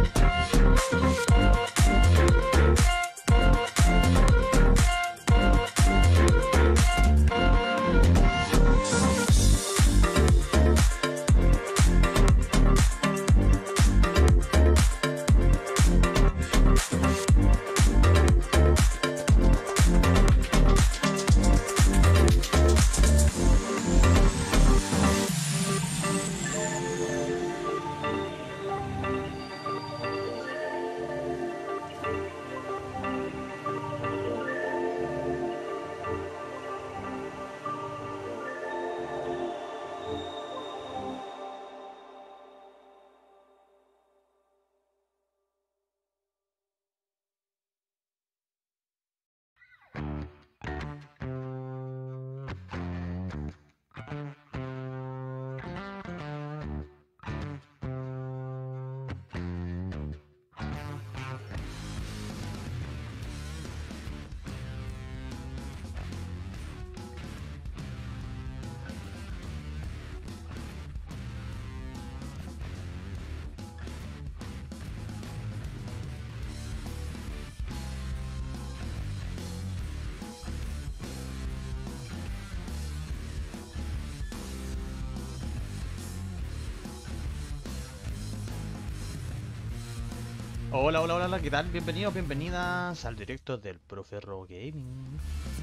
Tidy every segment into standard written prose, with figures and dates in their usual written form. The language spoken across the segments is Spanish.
Hola, hola, hola, ¿qué tal? Bienvenidos, bienvenidas al directo del Proferro Gaming.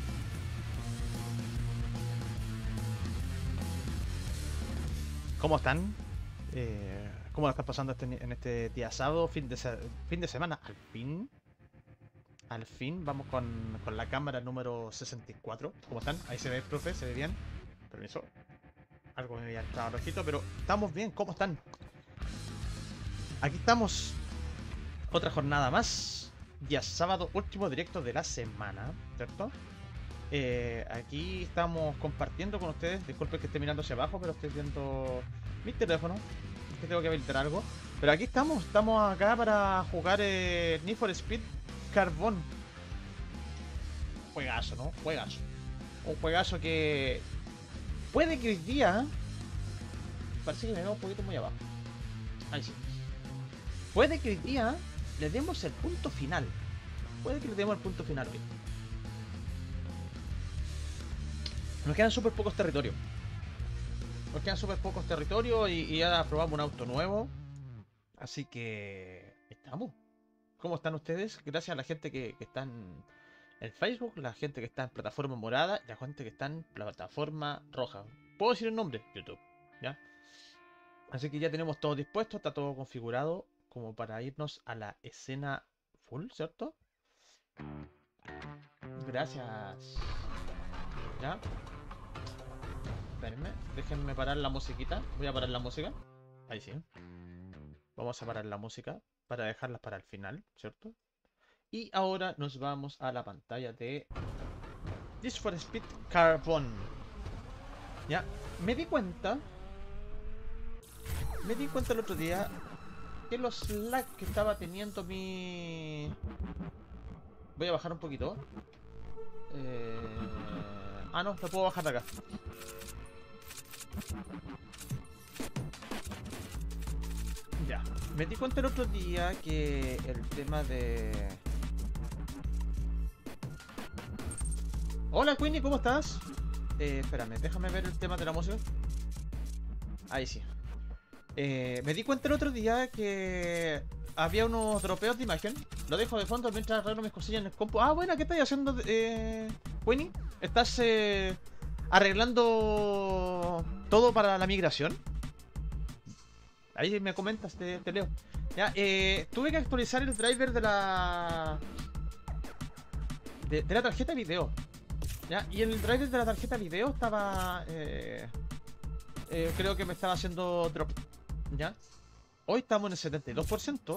¿Cómo están? ¿Cómo lo están pasando en este día sábado, fin de semana? Al fin, vamos con la cámara número 64. ¿Cómo están? Ahí se ve el profe, se ve bien. Permiso. Algo me había estado rojito, pero estamos bien, ¿cómo están? Aquí estamos. Otra jornada más. Día sábado, último directo de la semana, ¿cierto? Aquí estamos compartiendo con ustedes. Disculpen que esté mirando hacia abajo, pero estoy viendo mi teléfono. Es que tengo que habilitar algo. Pero aquí estamos acá para jugar Need for Speed Carbon. Juegazo, ¿no? Juegazo. Un juegazo que puede que hoy día... Parece que me veo un poquito muy abajo. Ahí sí. Puede que hoy día le demos el punto final. Puede que le demos el punto final hoy. Nos quedan súper pocos territorios. Y ya probamos un auto nuevo. Así que... estamos. ¿Cómo están ustedes? Gracias a la gente que está en Facebook, la gente que está en plataforma morada y la gente que está en plataforma roja. ¿Puedo decir el nombre? YouTube. ¿Ya? Así que ya tenemos todo dispuesto, está todo configurado como para irnos a la escena full, ¿cierto? Gracias. ¿Ya? Espérenme, déjenme parar la musiquita. Voy a parar la música. Ahí sí. Vamos a parar la música para dejarla para el final, ¿cierto? Y ahora nos vamos a la pantalla de Need for Speed Carbon. Ya, me di cuenta el otro día que los lags que estaba teniendo mi... Voy a bajar un poquito. Ah, no, lo puedo bajar de acá. Ya, me di cuenta el otro día que el tema de... Hola Queenie, ¿cómo estás? Espérame, déjame ver el tema de la música. Ahí sí. Me di cuenta el otro día que había unos dropeos de imagen. Lo dejo de fondo mientras arreglo mis cosillas en el compu. Ah, bueno, ¿qué estás haciendo, Queenie? ¿Estás arreglando todo para la migración? Ahí me comentas, te leo. Ya, tuve que actualizar el driver de la... de la tarjeta video. Ya, y el driver de la tarjeta video estaba... creo que me estaba haciendo drop. ¿Ya? Hoy estamos en el 72%.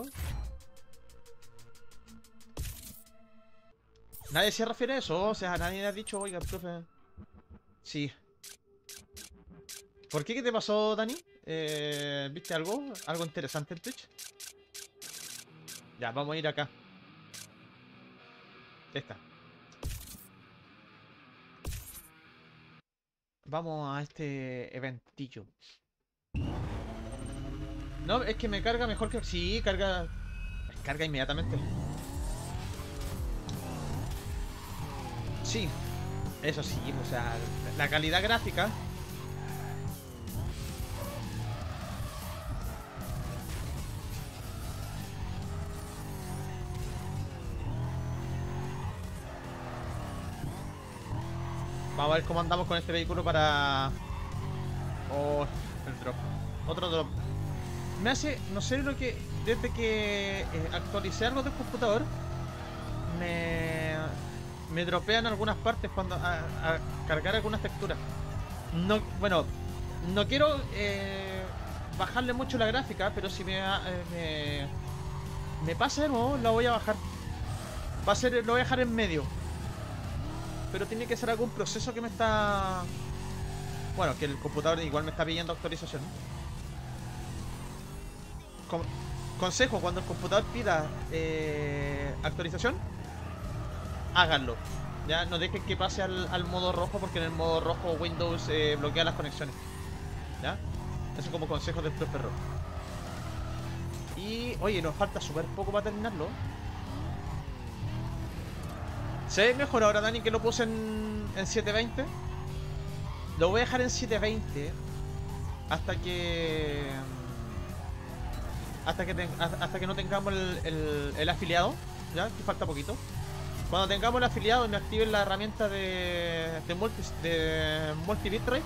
Nadie se refiere a eso, o sea, nadie ha dicho, oiga, profe. Sí. ¿Por qué? ¿Qué te pasó, Dani? ¿Viste algo? ¿Algo interesante en Twitch? Ya, vamos a ir acá. Esta. Vamos a este eventillo. No, es que me carga mejor que... Sí, carga... carga inmediatamente. Sí, eso sí, o sea, la calidad gráfica. Vamos a ver cómo andamos con este vehículo para... Oh, el drop. Otro drop. Me hace, no sé lo que... Desde que actualicé algo del computador, me dropean algunas partes cuando a cargar algunas texturas. No, bueno, no quiero bajarle mucho la gráfica, pero si me pasa de nuevo, la voy a bajar. Va a ser, lo voy a dejar en medio. Pero tiene que ser algún proceso que me está... Bueno, que el computador igual me está pidiendo actualización. Consejo, cuando el computador pida actualización, háganlo. Ya no dejen que pase al modo rojo, porque en el modo rojo Windows bloquea las conexiones. ¿Ya? Eso como consejo del profe Rock. Y, oye, nos falta súper poco para terminarlo. ¿Se ve mejor ahora, Dani, que lo puse en 720? Lo voy a dejar en 720 hasta que... Hasta que no tengamos el afiliado. Ya, que falta poquito. Cuando tengamos el afiliado y me activen la herramienta de multi bitrate,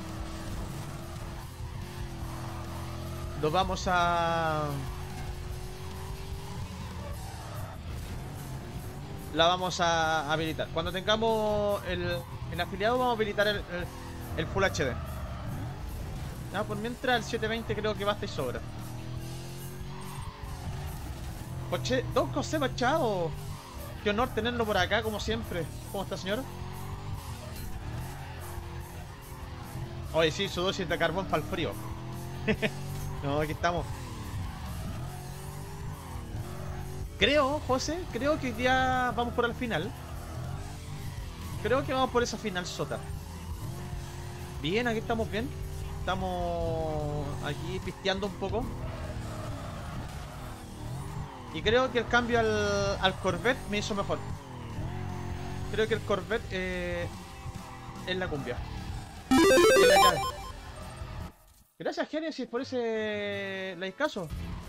lo vamos a... La vamos a habilitar. Cuando tengamos el afiliado, vamos a habilitar el Full HD. Ya, por mientras el 720 creo que basta y sobra. Coche, Don José Machado. Qué honor tenerlo por acá, como siempre. ¿Cómo está, señor? Oye, sí, su dosis de carbón para el frío. No, aquí estamos. Creo, José, creo que hoy día vamos por el final. Creo que vamos por esa final sota. Bien, aquí estamos bien. Estamos aquí pisteando un poco. Y creo que el cambio al Corvette me hizo mejor. Creo que el Corvette es la cumbia. Es la llave. Gracias, Genesis, por ese likeazo.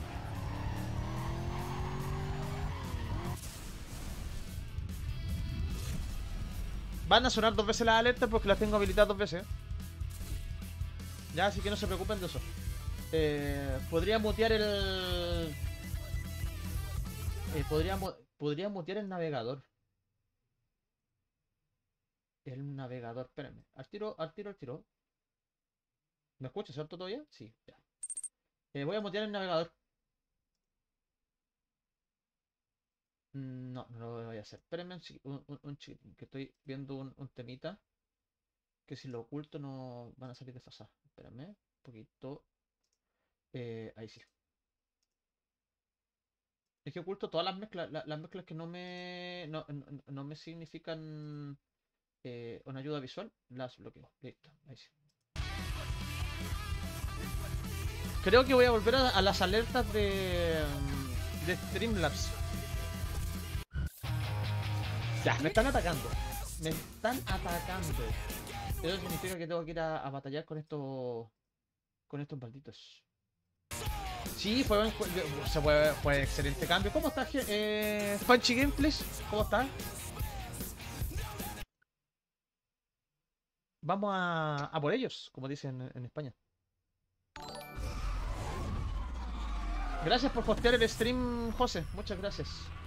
Van a sonar 2 veces las alertas porque las tengo habilitadas 2 veces. Ya, así que no se preocupen de eso. Podría mutear el... podría mutear el navegador. El navegador, espérenme. Al tiro. ¿Me escuchas, cierto, todavía? Sí, ya. Voy a mutear el navegador. No, no lo voy a hacer. Espérenme un chiquitín, que estoy viendo un temita. Que si lo oculto no van a salir desfasados. Espérame, un poquito. Ahí sí. Es que oculto todas las mezclas. Las mezclas que no me significan una ayuda visual, las bloqueo. Listo, ahí sí. Creo que voy a volver a las alertas de Streamlabs. Ya, me están atacando. Me están atacando. Eso significa que tengo que ir a batallar con estos malditos. Sí, fue excelente cambio. ¿Cómo estás, Punchy Gameplays? ¿Cómo estás? Vamos a por ellos, como dicen en España. Gracias por hostear el stream, José. Muchas gracias.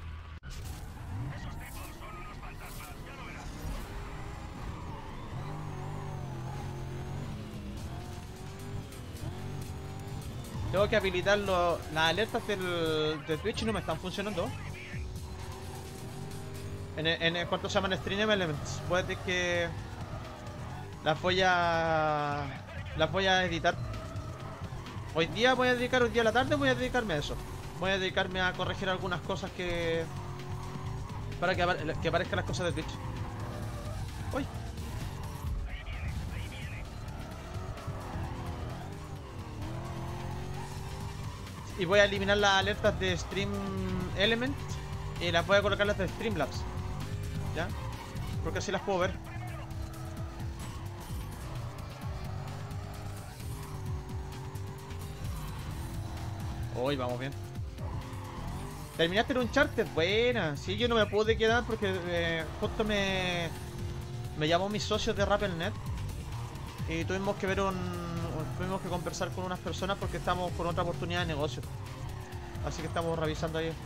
Tengo que habilitar las alertas del Twitch y no me están funcionando. En cuanto se llaman Stream Elements, puede que las voy a editar. Hoy día a la tarde voy a dedicarme a eso. Voy a dedicarme a corregir algunas cosas para que aparezcan las cosas de Twitch. Uy. Y voy a eliminar las alertas de Stream Element y las voy a colocar las de Streamlabs. ¿Ya? Porque así las puedo ver. Hoy vamos bien. ¿Terminaste el Uncharted? Buena. Sí, yo no me pude quedar porque justo me llamó mis socios de Rappel.net y tuvimos que ver tuvimos que conversar con unas personas porque estamos con otra oportunidad de negocio. Así que estamos revisando ahí.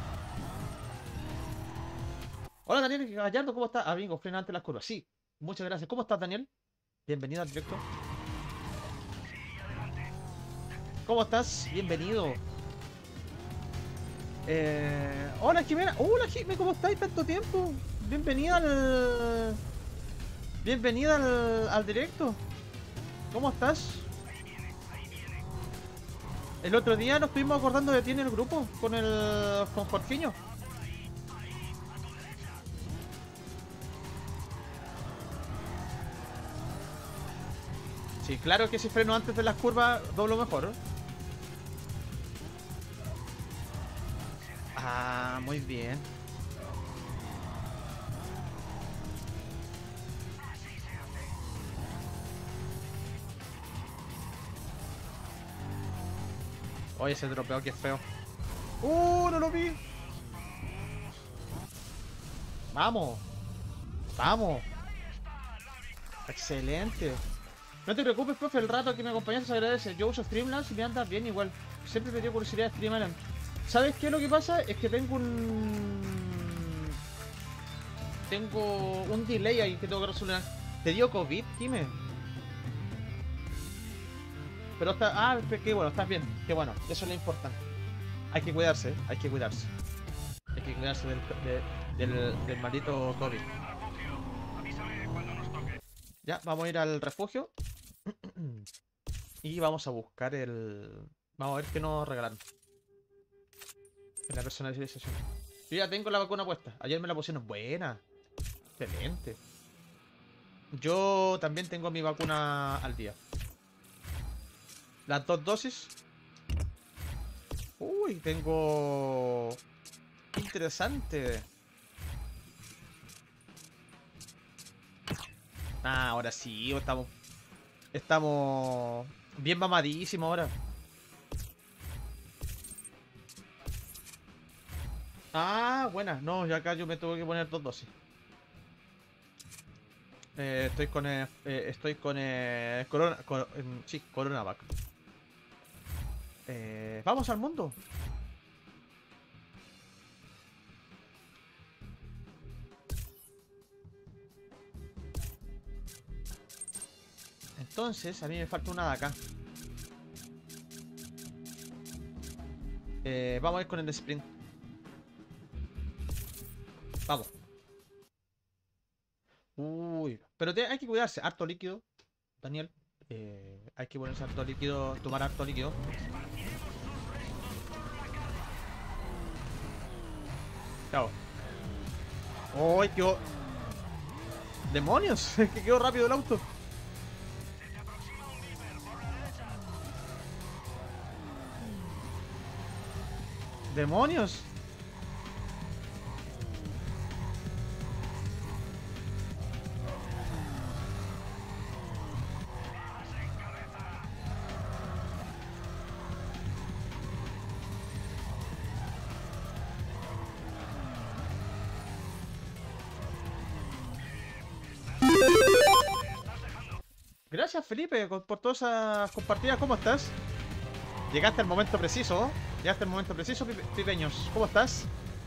Hola Daniel Gallardo, ¿cómo estás? Amigo, frena ante las curvas. Sí, muchas gracias. ¿Cómo estás, Daniel? Bienvenido al directo. ¿Cómo estás? Bienvenido. Hola Jimena. Hola Jimena, ¿cómo estáis? Tanto tiempo. Bienvenida al directo. ¿Cómo estás? El otro día nos estuvimos acordando de ti en el grupo con Jorgiño. Sí, claro que si freno antes de las curvas, doblo mejor. Ah, muy bien. Oye, ese dropeo que es feo. No lo vi! ¡Vamos! ¡Vamos! ¡Excelente! No te preocupes, profe, el rato que me acompañaste se agradece. Yo uso Streamlabs y me anda bien igual. Siempre me dio curiosidad de streamer. ¿Sabes qué? Lo que pasa es que tengo un delay ahí que tengo que resolver. ¿Te dio COVID, Jime? Pero está... Ah, qué bueno, estás bien. Qué bueno, eso es lo importante. Hay que cuidarse, hay que cuidarse. Hay que cuidarse del maldito COVID. Ya, vamos a ir al refugio. Y vamos a buscar Vamos a ver qué nos regalaron. En la personalización. Yo ya tengo la vacuna puesta. Ayer me la pusieron. Buena. Excelente. Yo también tengo mi vacuna al día. Las 2 dosis. Uy, tengo... Interesante. Ah, ahora sí, estamos bien mamadísimos ahora. Ah, buena. No, ya acá yo me tuve que poner 2 dosis. Estoy con sí, Coronavac. Vamos al mundo. Entonces, a mí me falta una de acá. Vamos a ir con el sprint. Vamos. Uy, pero hay que cuidarse. Harto líquido, Daniel. Hay que ponerse harto líquido, tomar harto líquido. Chao. ¡Uy, quedó! ¡Demonios! Es que quedó rápido el auto. ¡Demonios! Gracias, Felipe, por todas esas compartidas. ¿Cómo estás? Llegaste al momento preciso. Llegaste al momento preciso, Pipeños. ¿Cómo estás?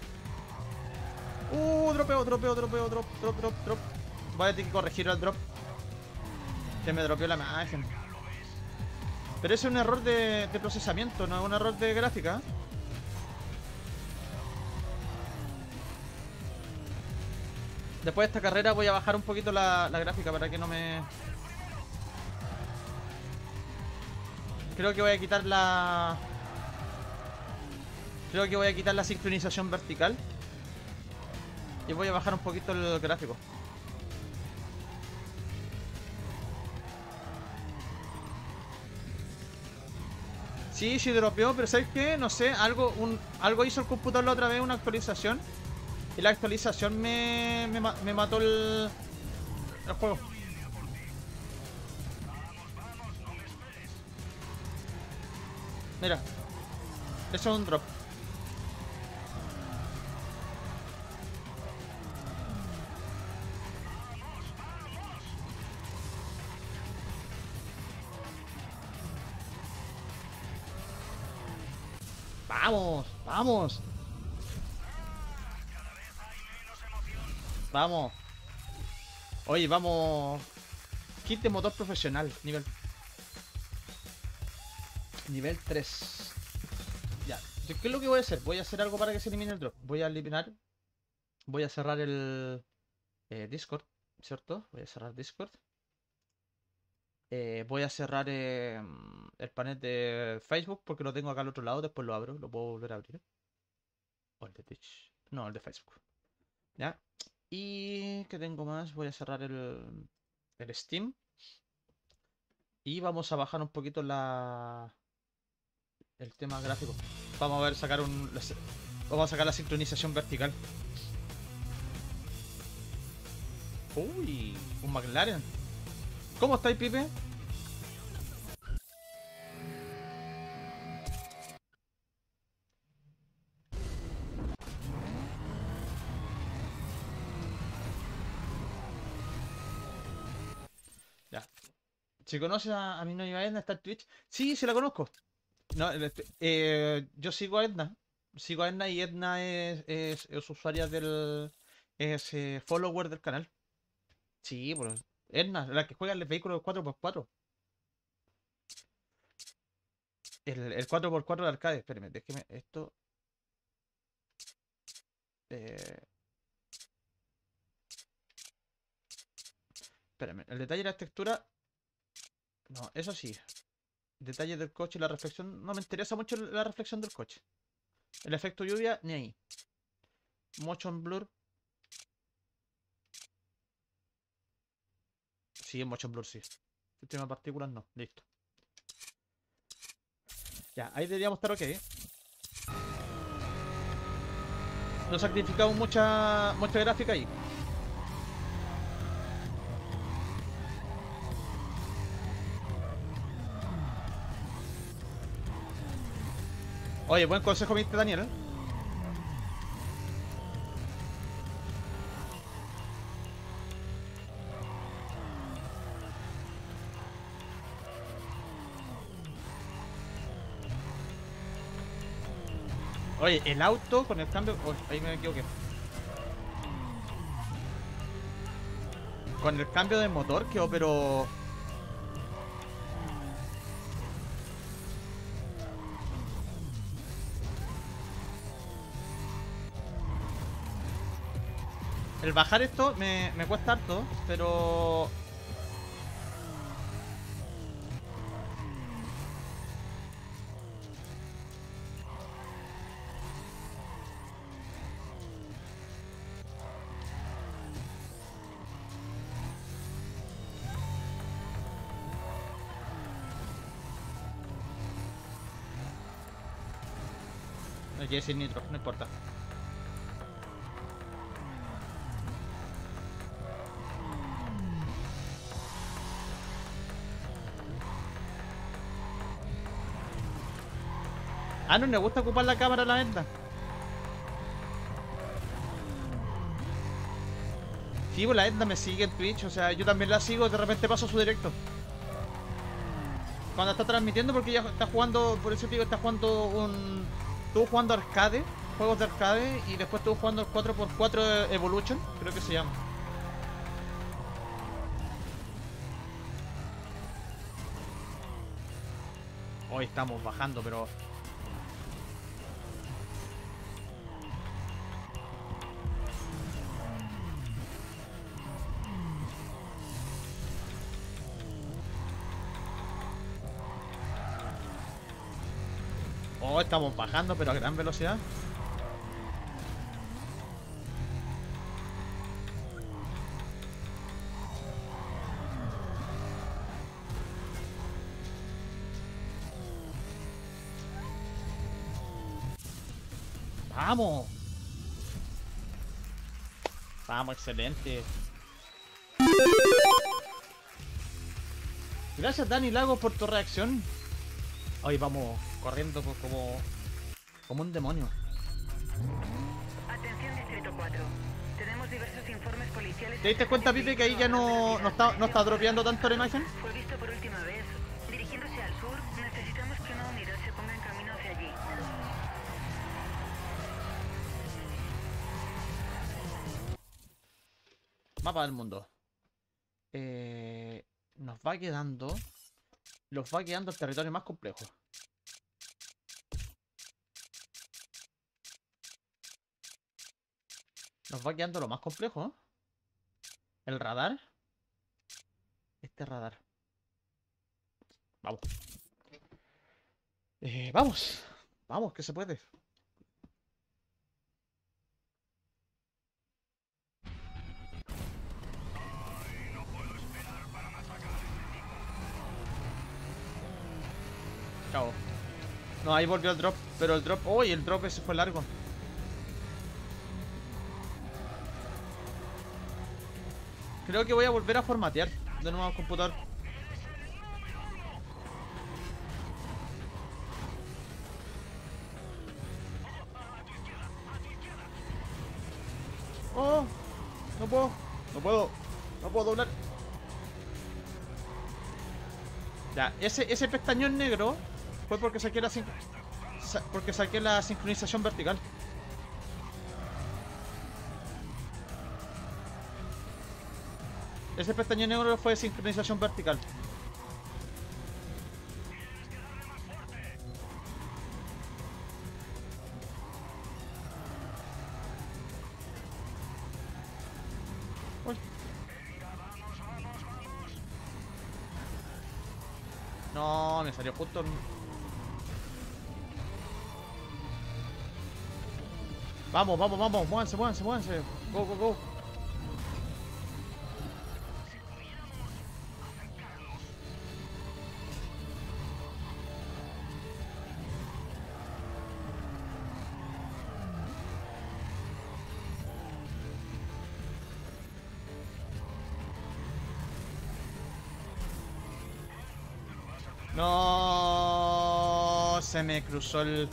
Dropeo, drop. Voy a tener que corregir el drop. Se me dropeó la imagen. Pero ese es un error de procesamiento, no es un error de gráfica. Después de esta carrera voy a bajar un poquito la gráfica para que no me... Creo que voy a quitar la... Creo que voy a quitar la sincronización vertical. Y voy a bajar un poquito el gráfico. Sí, sí, dropeó, pero ¿sabes qué? No sé, algo hizo el computador la otra vez, una actualización. Y la actualización me mató el juego. Mira, eso es un drop. ¡Vamos! ¡Vamos! ¡Vamos! Oye, vamos. Kit de motor profesional, nivel 3. Ya. ¿Qué es lo que voy a hacer? Voy a hacer algo para que se elimine el drop. Voy a eliminar. Voy a cerrar el Discord, ¿cierto? Voy a cerrar Discord. Voy a cerrar el panel de Facebook porque lo tengo acá al otro lado. Después lo abro, lo puedo volver a abrir. O el de Twitch. No, el de Facebook. ¿Ya? Y ¿qué tengo más? Voy a cerrar el Steam. Y vamos a bajar un poquito el tema gráfico. Vamos a ver, vamos a sacar la sincronización vertical. Uy, un McLaren. ¿Cómo estáis, Pipe? Ya. ¿Se conoce a mi novia Edna? ¿Está en Twitch? Sí, sí la conozco. No, yo sigo a Edna. Sigo a Edna y Edna es usuaria es follower del canal. Sí, pues. Edna, la que juega en el vehículo 4x4. El 4x4 de arcade. Espérame, déjeme esto. Eh, Espérame, el detalle de la textura. No, eso sí. Detalles del coche y la reflexión. No me interesa mucho la reflexión del coche. El efecto lluvia, ni ahí. Motion blur. Sí, motion blur, sí. Sistema de partículas, no. Listo. Ya, ahí deberíamos estar ok. No sacrificamos mucha gráfica ahí. Oye, buen consejo me diste, Daniel, ¿eh? Oye, el auto con el cambio... Uy, ahí me equivoqué. Con el cambio de motor quedó, pero... El bajar esto me cuesta harto, pero... Me quiere decir nitro, no importa. Ah, no le gusta ocupar la cámara a la neta. Sí, pues la Edna me sigue en Twitch, o sea, yo también la sigo, de repente paso su directo. Cuando está transmitiendo, porque ella está jugando, por eso te digo, está jugando estuvo jugando arcade, juegos de arcade, y después estuvo jugando el 4x4 Evolution, creo que se llama. Hoy estamos bajando, pero... Oh, estamos bajando, pero a gran velocidad. ¡Vamos! Vamos, excelente. Gracias, Dani Lago, por tu reacción. Hoy vamos corriendo como un demonio. Atención, Distrito 4. Tenemos diversos informes policiales. ¿Te diste cuenta, Pipe, que ahí ya no está dropeando tanto la imagen? Fue visto por última vez. Dirigiéndose al sur, necesitamos que una unidad se ponga en camino hacia allí. Mapa del mundo. Nos va quedando el territorio más complejo. Nos va quedando lo más complejo, ¿eh? El radar. Este radar. Vamos. Vamos. Vamos, que se puede. Chao. No, ahí volvió el drop. Pero el drop... ¡Uy! El drop ese fue largo. Creo que voy a volver a formatear de nuevo el computador. ¡Oh! No puedo. No puedo. No puedo doblar. Ya, ese pestañón negro fue porque saqué la sincronización vertical. Ese pestañón negro fue sincronización vertical. Uy. No, me salió justo. Vamos, vamos, vamos. Muévanse, muévanse, muévanse. Go, go, go. No, se me cruzó el...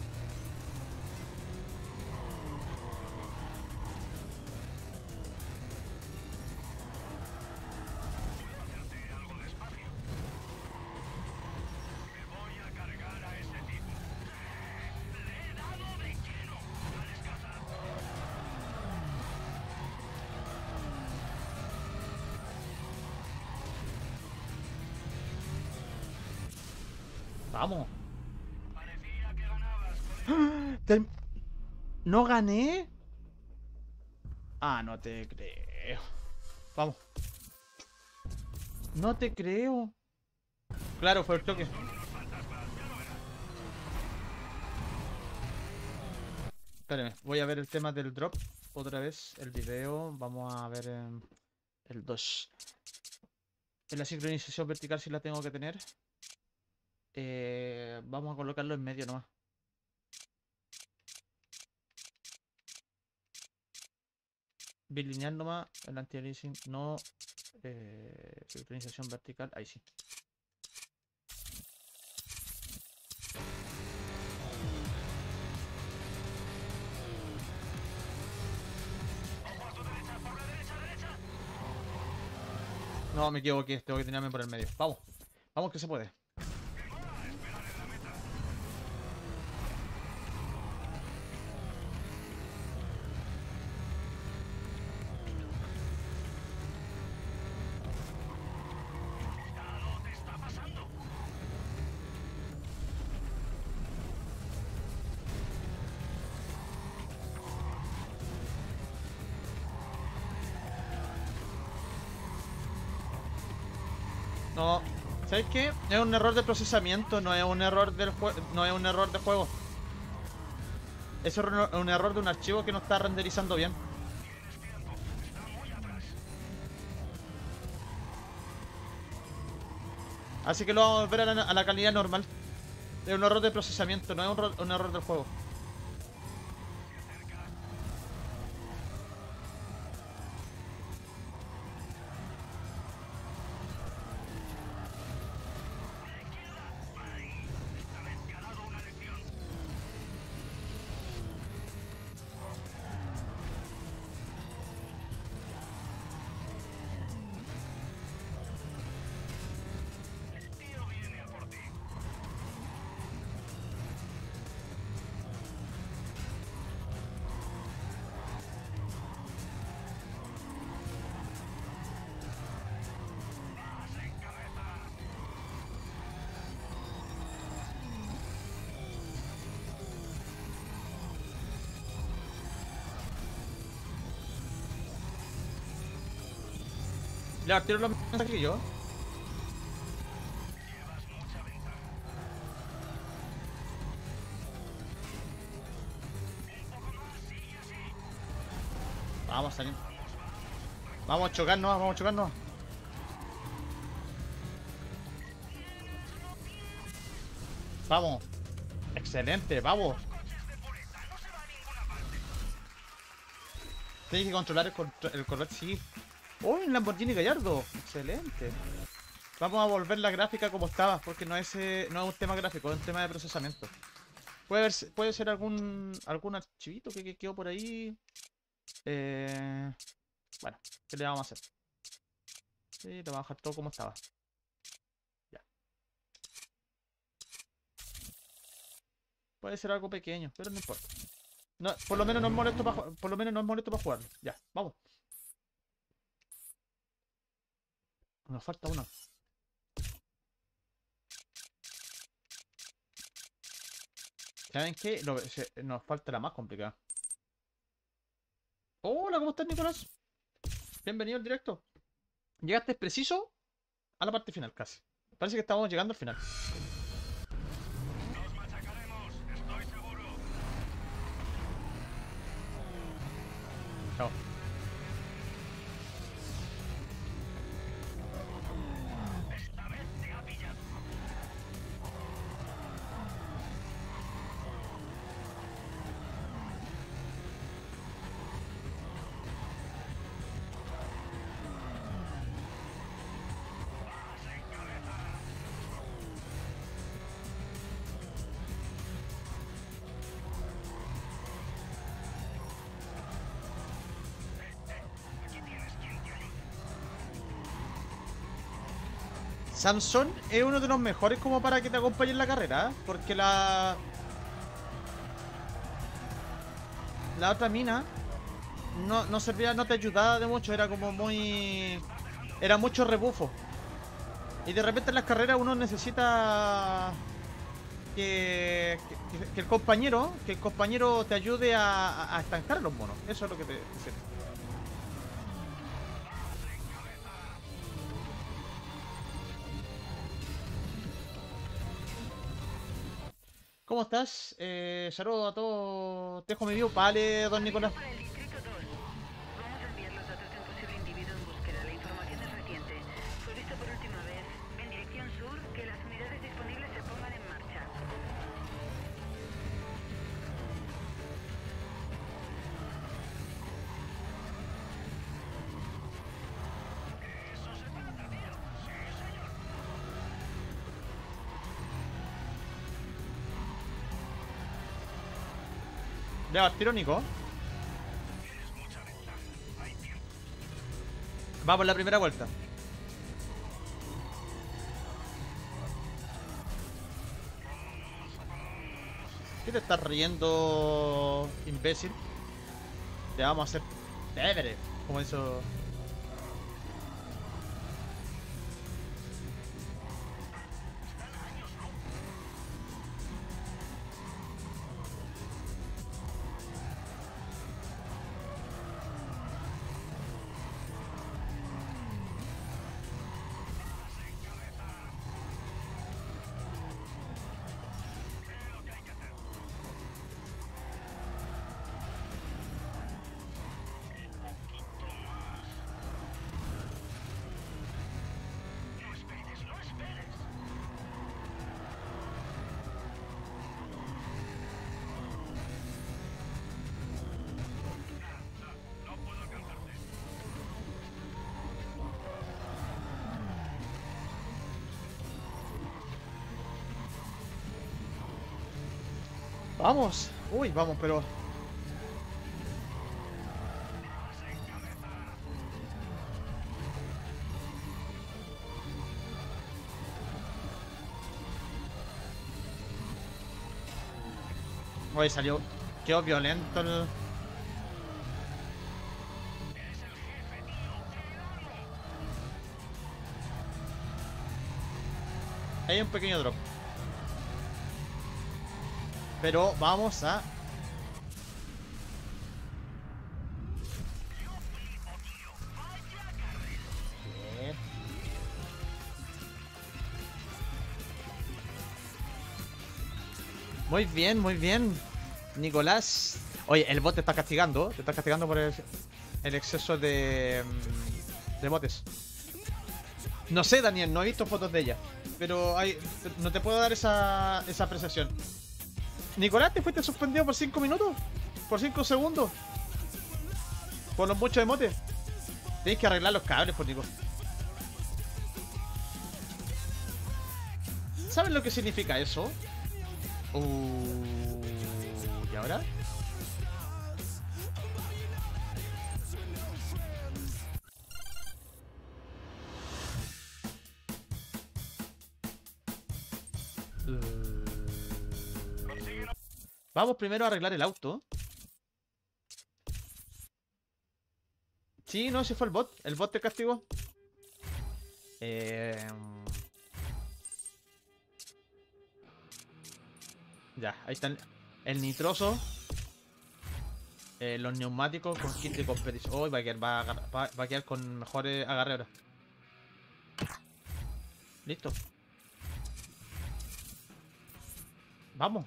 Vamos. ¿No gané? Ah, no te creo. Vamos. No te creo. Claro, fue el choque. Espérame, voy a ver el tema del drop. Otra vez, el video. Vamos a ver el 2. En la sincronización vertical si la tengo que tener. Vamos a colocarlo en medio nomás. Bilineal nomás. El anti-aliasing no. Sincronización vertical. Ahí sí. No, me equivoqué. Tengo que tenerme por el medio. Vamos. Vamos que se puede. No, ¿sabes qué? Es un error de procesamiento, no es un error del no es un error de juego. Es un error de un archivo que no está renderizando bien. Así que lo vamos a volver a la calidad normal. Es un error de procesamiento, no es un error del juego. Le tiro los mensajes yo. Vamos a salir. Vamos a chocarnos, vamos a chocarnos. Vamos. Excelente, vamos. Tienes que controlar el correct, sí. ¡Oh, un Lamborghini Gallardo! Excelente. Vamos a volver la gráfica como estaba, porque no es un tema gráfico, es un tema de procesamiento. Puede ser algún archivito que quedó por ahí. Bueno, ¿qué le vamos a hacer? Sí, le vamos a dejar todo como estaba. Ya. Puede ser algo pequeño, pero no importa. No, por lo menos no es molesto para jugarlo. Ya, vamos. Nos falta uno. ¿Saben qué? Nos falta la más complicada. Hola, ¿cómo estás, Nicolás? Bienvenido al directo. Llegaste preciso a la parte final, casi. Parece que estamos llegando al final. Nos machacaremos, estoy seguro. Chao. Esta vez te ha pillado. Vas en cabeza. Aquí tienes quien te ayude. Samson es uno de los mejores como para que te acompañe en la carrera, ¿eh? Porque la otra mina no servía, no te ayudaba de mucho, era como muy... Era mucho rebufo. Y de repente en las carreras uno necesita que el compañero te ayude a estancar a los monos. Eso es lo que te sirve. ¿Cómo estás? Saludos a todos. Te dejo mi vivo. Vale, don Nicolás. Para el distrito 2. Vamos a enviar los datos de un posible individuo en búsqueda. La información es reciente. Fue visto por última vez en dirección sur. Que las unidades disponibles se pongan en marcha. Eso se trata, tío. Sí, señor. Ya, al tiro, Nico. Tienes mucha ventaja. Hay tiempo. Vamos, la primera vuelta. ¿Qué te estás riendo, imbécil? Te vamos a hacer chévere, como eso. No esperes, no esperes. No puedo alcanzarte. Vamos. Uy, vamos, pero... Vas en cabeza. Uy, salió... Quedó violento el... Es el jefe, tío. ¡Cuidado! Hay un pequeño drop. Pero vamos a... Yo flipo, tío. Vaya carrera. Muy bien, muy bien. Nicolás. Oye, el bot te está castigando. Te está castigando por el exceso de botes. No sé, Daniel, no he visto fotos de ella. Pero no te puedo dar esa apreciación. Nicolás, ¿te fuiste suspendido por 5 minutos? ¿Por 5 segundos? ¿Por los muchos emotes? Tienes que arreglar los cables, por Nico. ¿Sabes lo que significa eso? ¿Y ahora? Vamos primero a arreglar el auto. Sí, no, ese fue el bot. El bot te castigó. Ya, ahí está el nitroso. Los neumáticos con kit de competición. Oh, va a quedar con mejores agarre ahora. Listo. Vamos.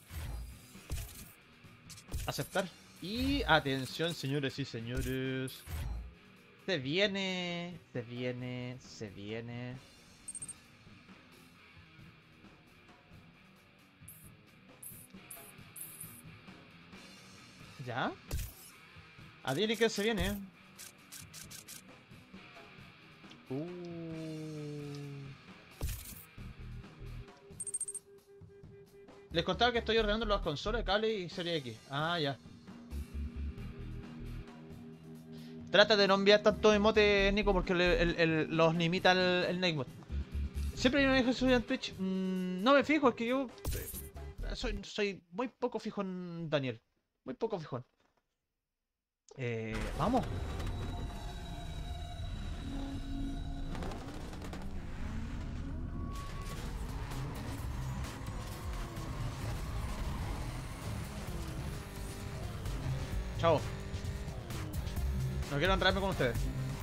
Aceptar. Y atención, señores y señores. Se viene. Se viene. Se viene. ¿Ya? Adivinen que se viene. Les contaba que estoy ordenando las consolas, cable y serie X. Ah, ya. Trata de no enviar tanto emote, Nico, porque los limita el Nightbot. Siempre hay una vieja subida en Twitch. No me fijo, es que yo soy muy poco fijo en Daniel. Muy poco fijón. Vamos. Chao. No quiero entrarme con ustedes.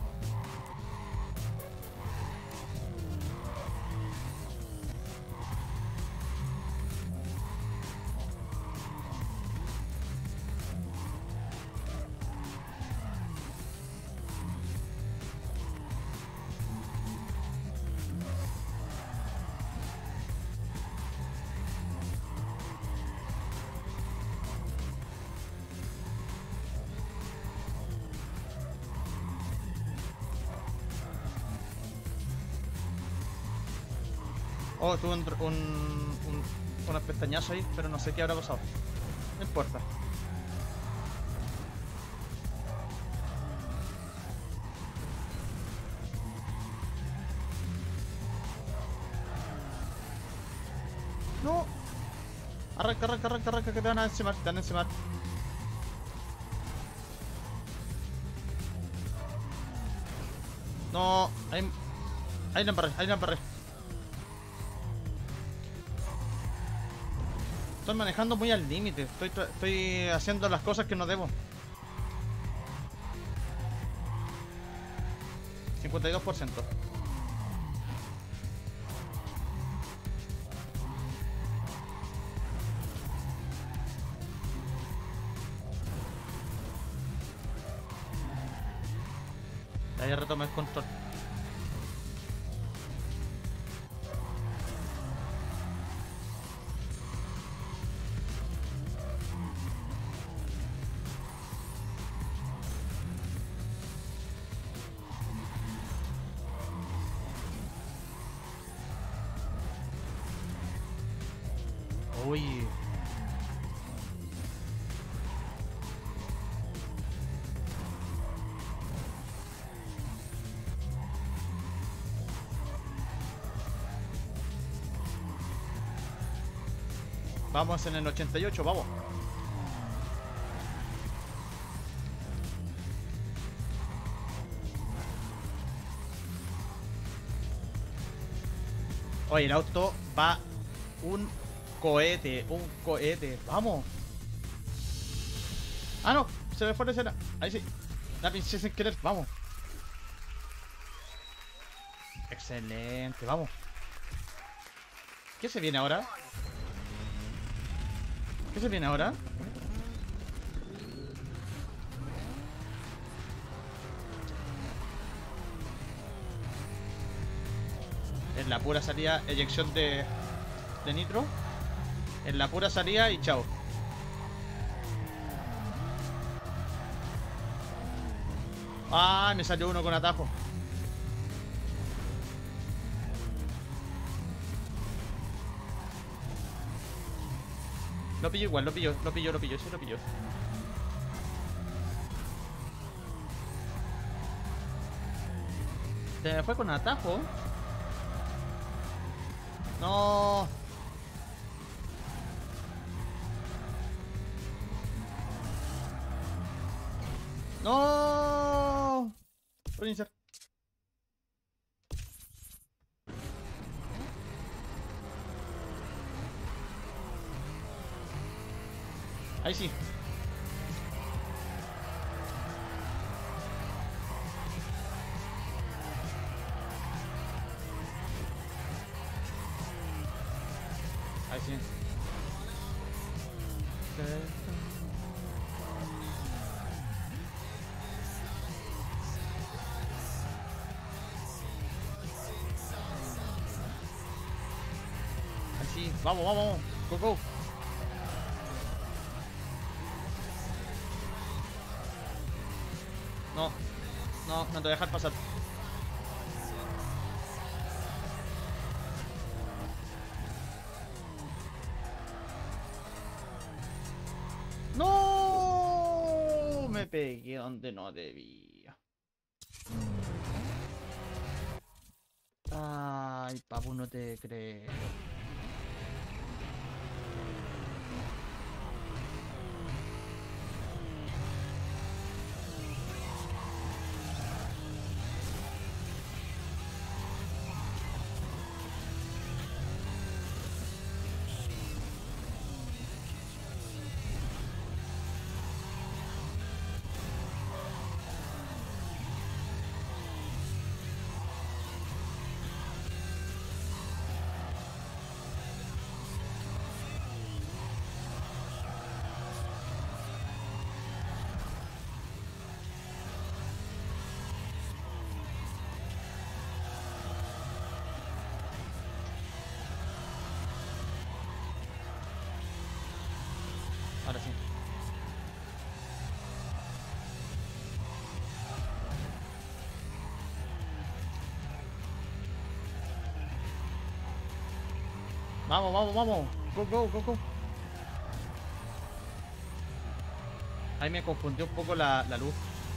Oh, tuve unas pestañazos ahí, pero no sé qué habrá pasado. No importa. No. Arranca, arranca, arranca, arranca, que te van a encimar, te van a encimar. No, ahí la embarré, ahí la embarré. Estoy manejando muy al límite. Estoy haciendo las cosas que no debo. 52%. Ahí retomé el control. Uy. Vamos en el 88, vamos. Oye, el auto va un cohete, vamos. Ah, no, se me fue la escena. Ahí sí. La pinché sin querer, vamos. Excelente, vamos. ¿Qué se viene ahora? ¿Qué se viene ahora? En la pura salida, eyección de nitro. En la pura salida y chao. Ah, me salió uno con atajo. Lo pillo igual, lo pillo, sí lo pillo. Se me fue con atajo. No. No. Reiniciar. Ahí sí. Ahí sí. Ahí sí. Vamos, vamos, vamos. Go, go. No. No, no te voy a dejar pasar. ¡No! Me pegué donde no debía. Ay, papu, no te creo. Ahora sí. Vamos, vamos, vamos. Go, go, go, go. Ahí me confundió un poco la luz.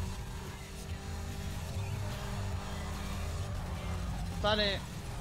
Sale.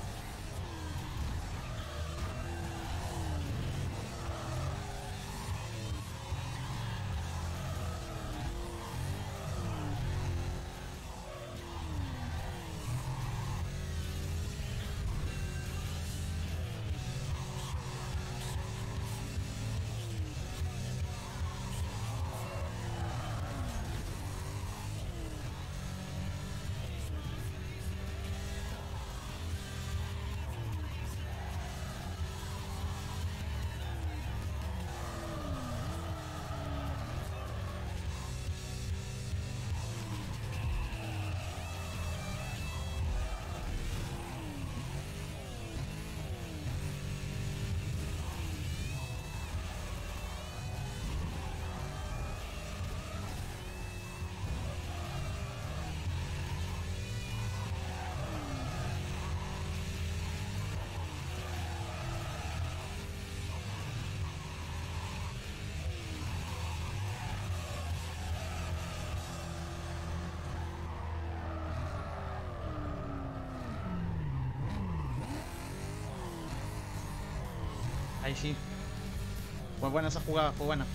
Ahí sí. Fue buena esa jugada, fue buena.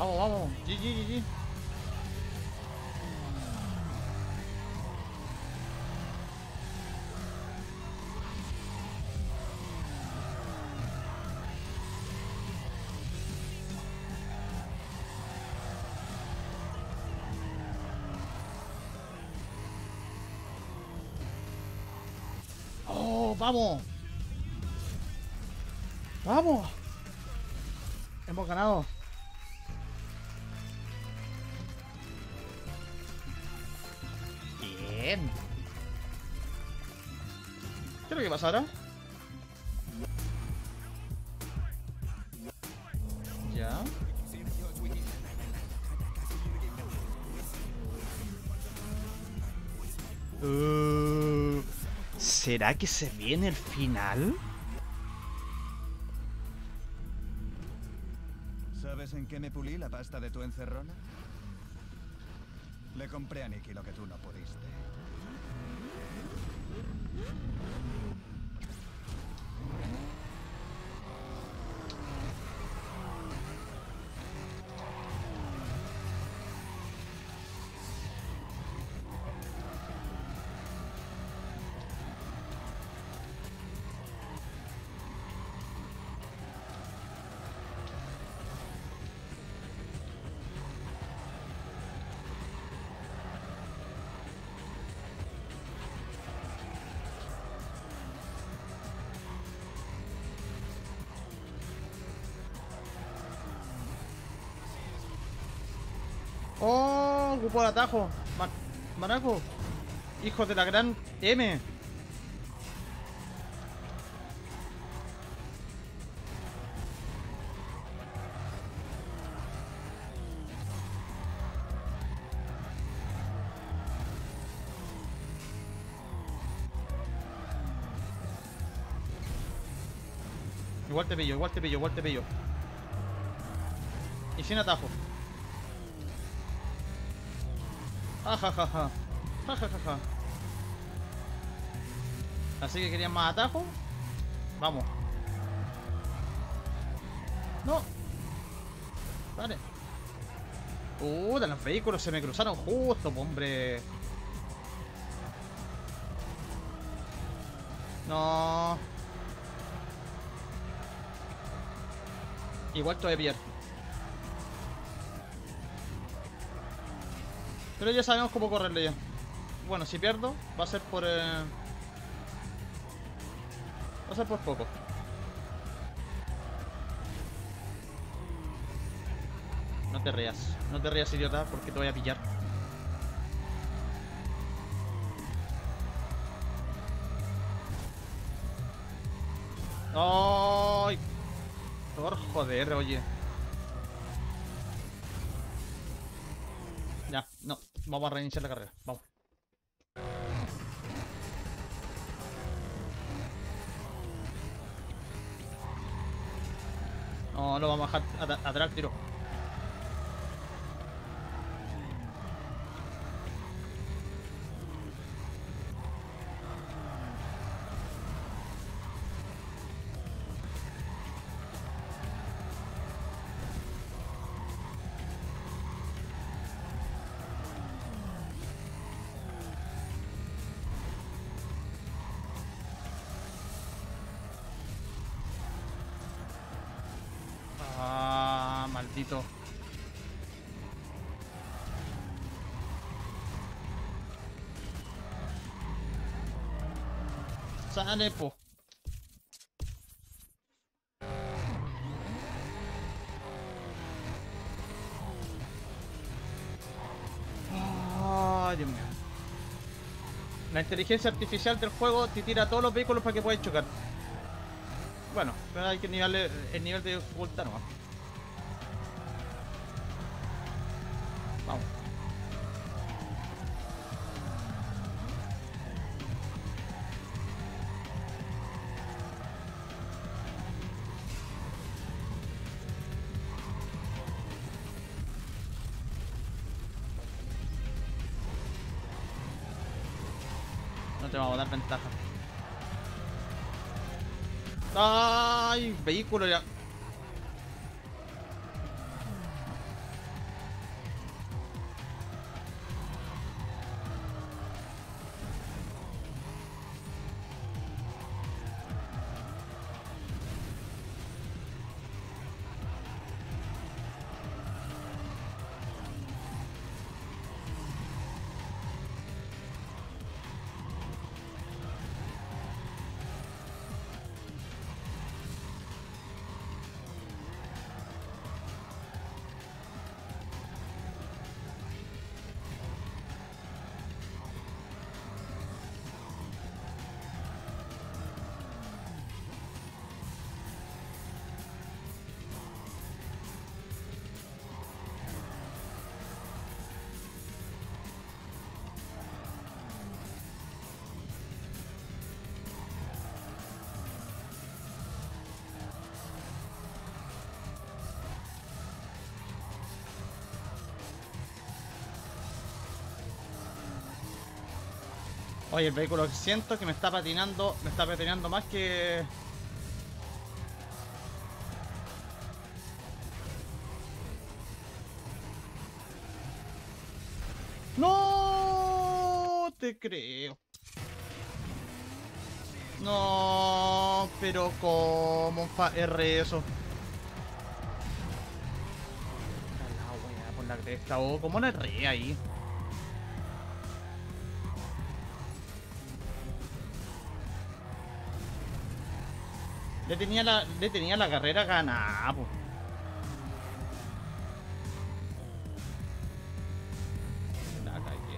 Vamos, vamos. GG, GG. ¡Oh, vamos! ¡Vamos! Hemos ganado. Bien. ¿Qué es lo que pasa ahora? Ya. ¿Será que se viene el final? ¿Sabes en qué me pulí la pasta de tu encerrona? Le compré a Nicky lo que tú no pudiste. ¡Oh! Ocupó el atajo. Maraco. Hijos de la gran M. Igual te pillo, igual te pillo, igual te pillo. Y sin atajo. Ajajaja. Jajajaja. Así que querían más atajo. Vamos. No. Vale. De los vehículos se me cruzaron justo, hombre. No. Igual todavía pillar. Pero ya sabemos cómo correrle ya. Bueno, si pierdo, va a ser por... va a ser por poco. No te rías, idiota, porque te voy a pillar. ¡Ay! Por joder, oye. Ya, no. Vamos a reiniciar la carrera. Vamos. No, lo vamos a dejar atrás el tiro. Maldito. Sale, po. Ay, Dios mío. La inteligencia artificial del juego te tira todos los vehículos para que puedas chocar. Bueno, pero hay que nivelarle el nivel de dificultad nomás. Vamos. No te vamos a dar ventaja. ¡Ay! Vehículo ya. Oye, el vehículo siento que me está patinando más que... No te creo. No, pero ¿cómo R eso? La wea por la cresta, oh, ¿cómo la erré ahí? Le tenía la carrera ganada, po. La cagué.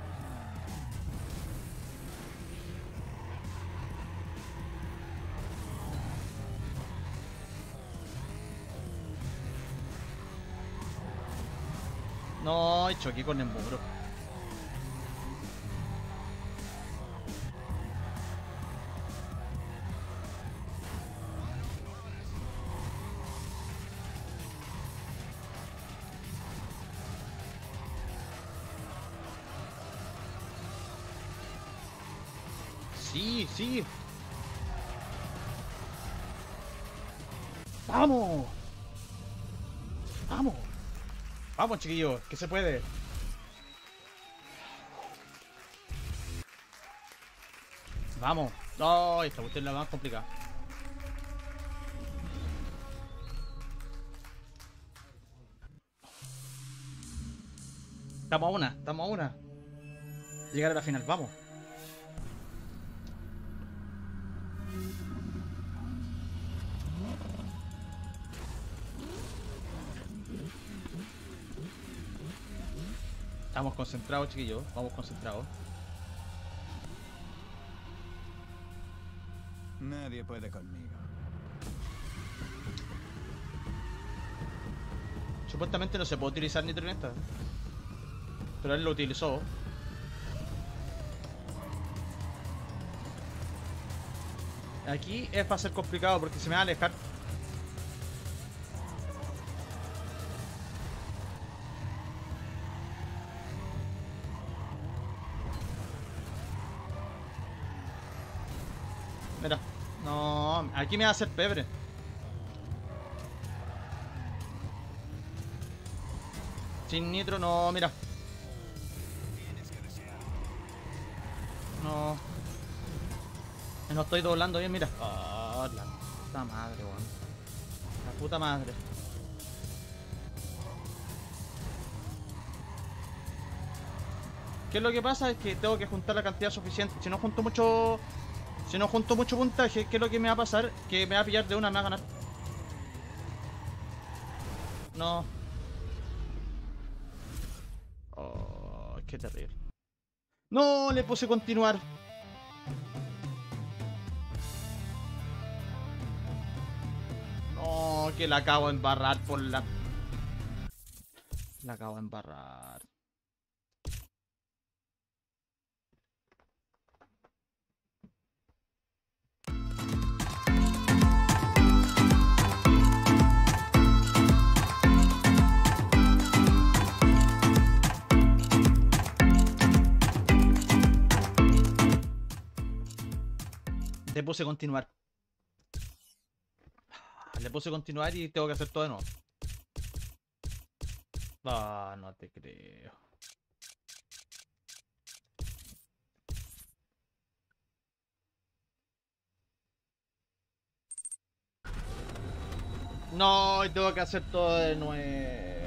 No, choqué con el muro. Sí, sí. ¡Vamos! ¡Vamos! ¡Vamos, chiquillos! ¡Que se puede! ¡Vamos! ¡No! Esta cuestión es la más complicada. Estamos a una, estamos a una. Llegar a la final, vamos. Estamos concentrados, chiquillos. Vamos concentrados. Nadie puede conmigo. Supuestamente no se puede utilizar nitroneta, pero él lo utilizó. Aquí va a ser complicado porque se me va a alejar. Mira, no, aquí me va a hacer pebre. Sin nitro, no, mira. No. No estoy doblando bien, mira. Oh, la puta madre, weón. La puta madre. ¿Qué es lo que pasa? Es que tengo que juntar la cantidad suficiente. Si no junto mucho puntaje, ¿qué es lo que me va a pasar? Que me va a pillar de una, me va a ganar. No. Oh, qué terrible. No, le puse continuar. No, que la acabo de embarrar por la... La acabo de embarrar. Le puse continuar. Le puse continuar y tengo que hacer todo de nuevo. Ah, no te creo. No, tengo que hacer todo de nuevo.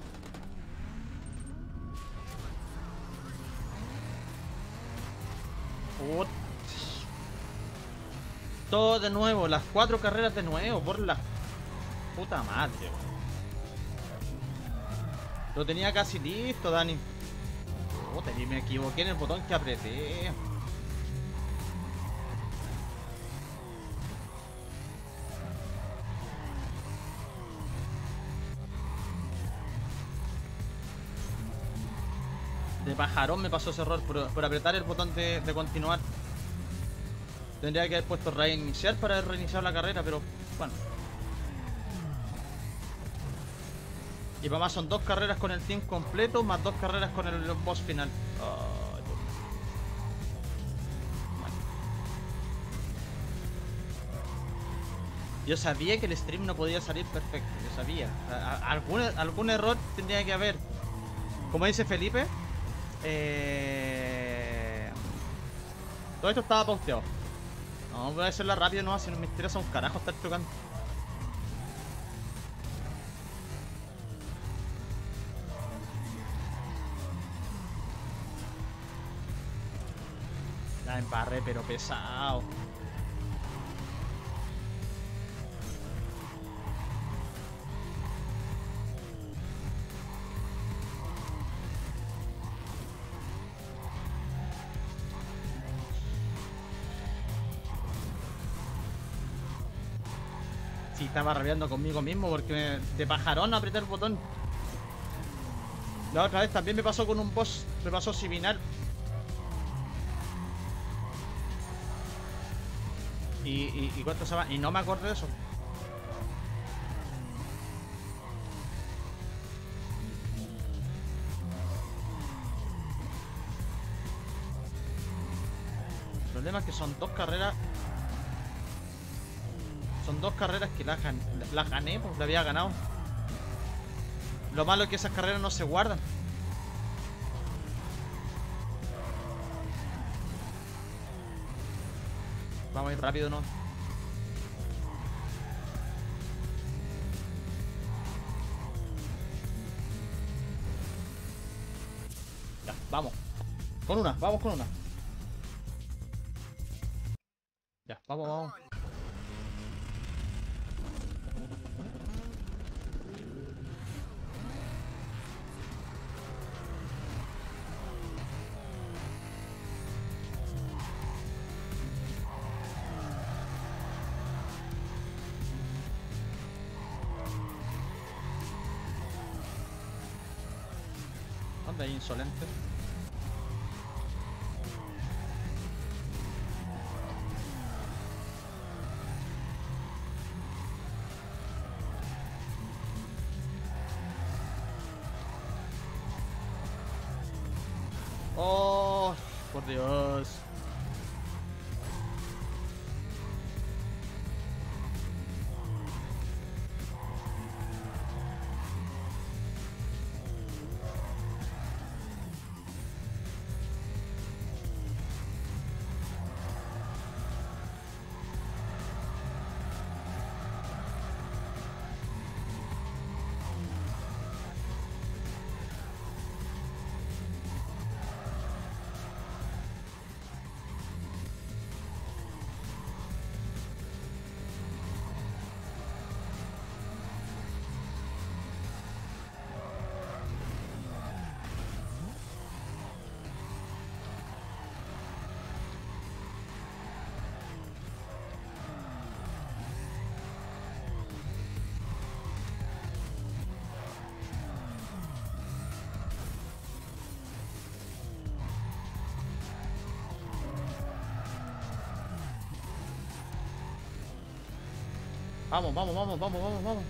Put- Todo de nuevo, las 4 carreras de nuevo, por la puta madre, weón. Lo tenía casi listo, Dani. Puta, y me equivoqué en el botón que apreté. De pajarón me pasó ese error por apretar el botón de continuar. Tendría que haber puesto reiniciar para reiniciar la carrera, pero bueno. Y para más son 2 carreras con el team completo, más 2 carreras con el boss final. Ay, Yo sabía que el stream no podía salir perfecto. Yo sabía. Algún error tendría que haber. Como dice Felipe, todo esto estaba pausteado. No, voy a hacerlo rápido, no, si no me interesa un carajo estar chocando. La embarré, pero pesado. Sí, estaba rabiando conmigo mismo porque de pajarón apreté el botón. La otra vez también me pasó con un boss. Me pasó similar. ¿Y cuánto se va? Y no me acuerdo de eso. El problema es que son dos carreras. Son dos carreras que las gané, pues las había ganado. Lo malo es que esas carreras no se guardan. Vamos a ir rápido, ¿no? Ya, vamos. Vamos con una. Ya, vamos. Anda ahí, insolente. Oh, por Dios. Vamos.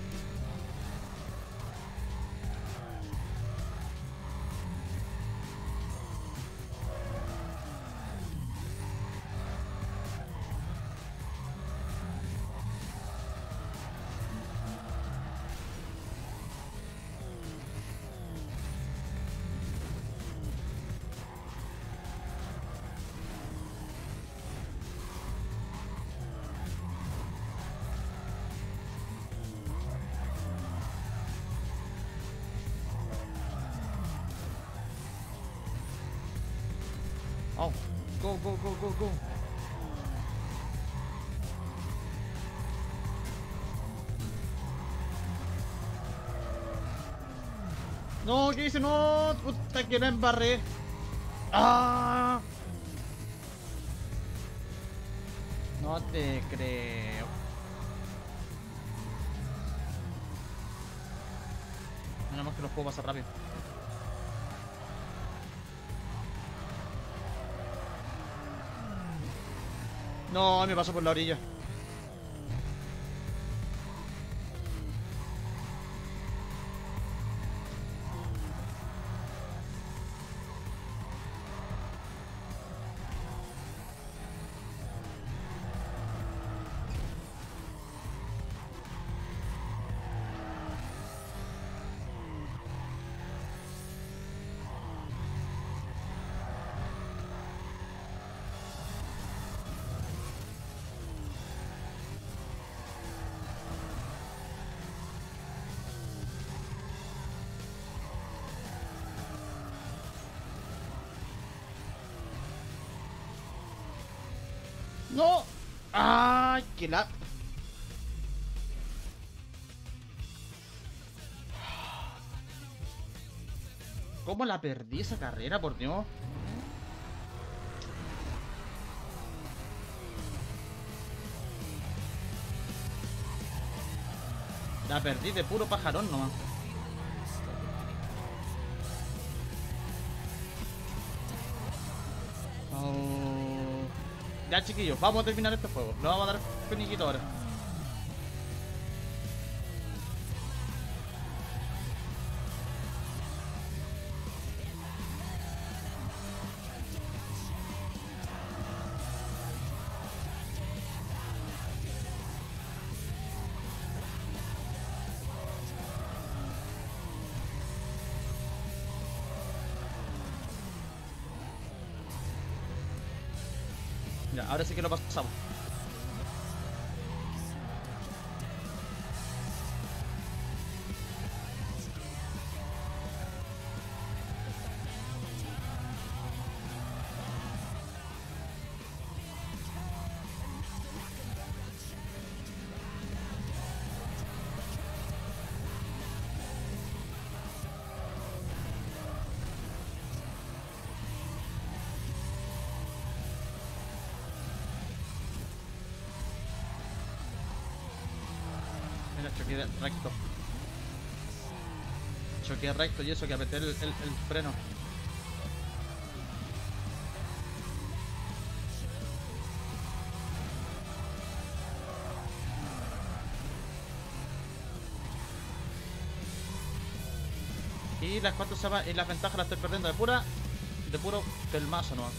Oh, go. No, ¿qué hice? No, puta que la embarré. ¡Ah! No te creo. Nada más que los puedo pasar rápido. No, me pasó por la orilla. ¡No! ¡Ay, qué la... ¿Cómo la perdí esa carrera, por Dios? La perdí de puro pajarón nomás. Oh. Ya, chiquillos, vamos a terminar este juego. Le vamos a dar finiquito ahora. Ya, ahora sí que lo pasamos. Mira, choqué recto. Choqué recto y eso que apreté el freno. Y las cuantas se va, y las ventajas las estoy perdiendo de puro pelmazo nomás.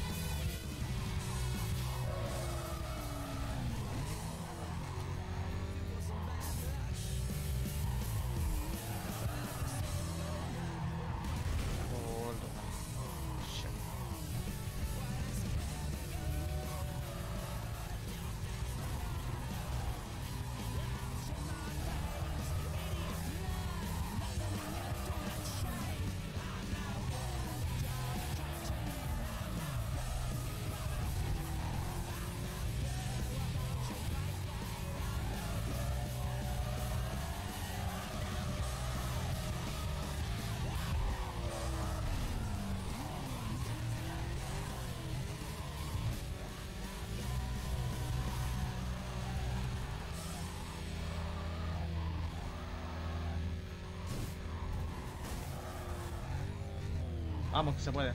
Vamos, que se puede.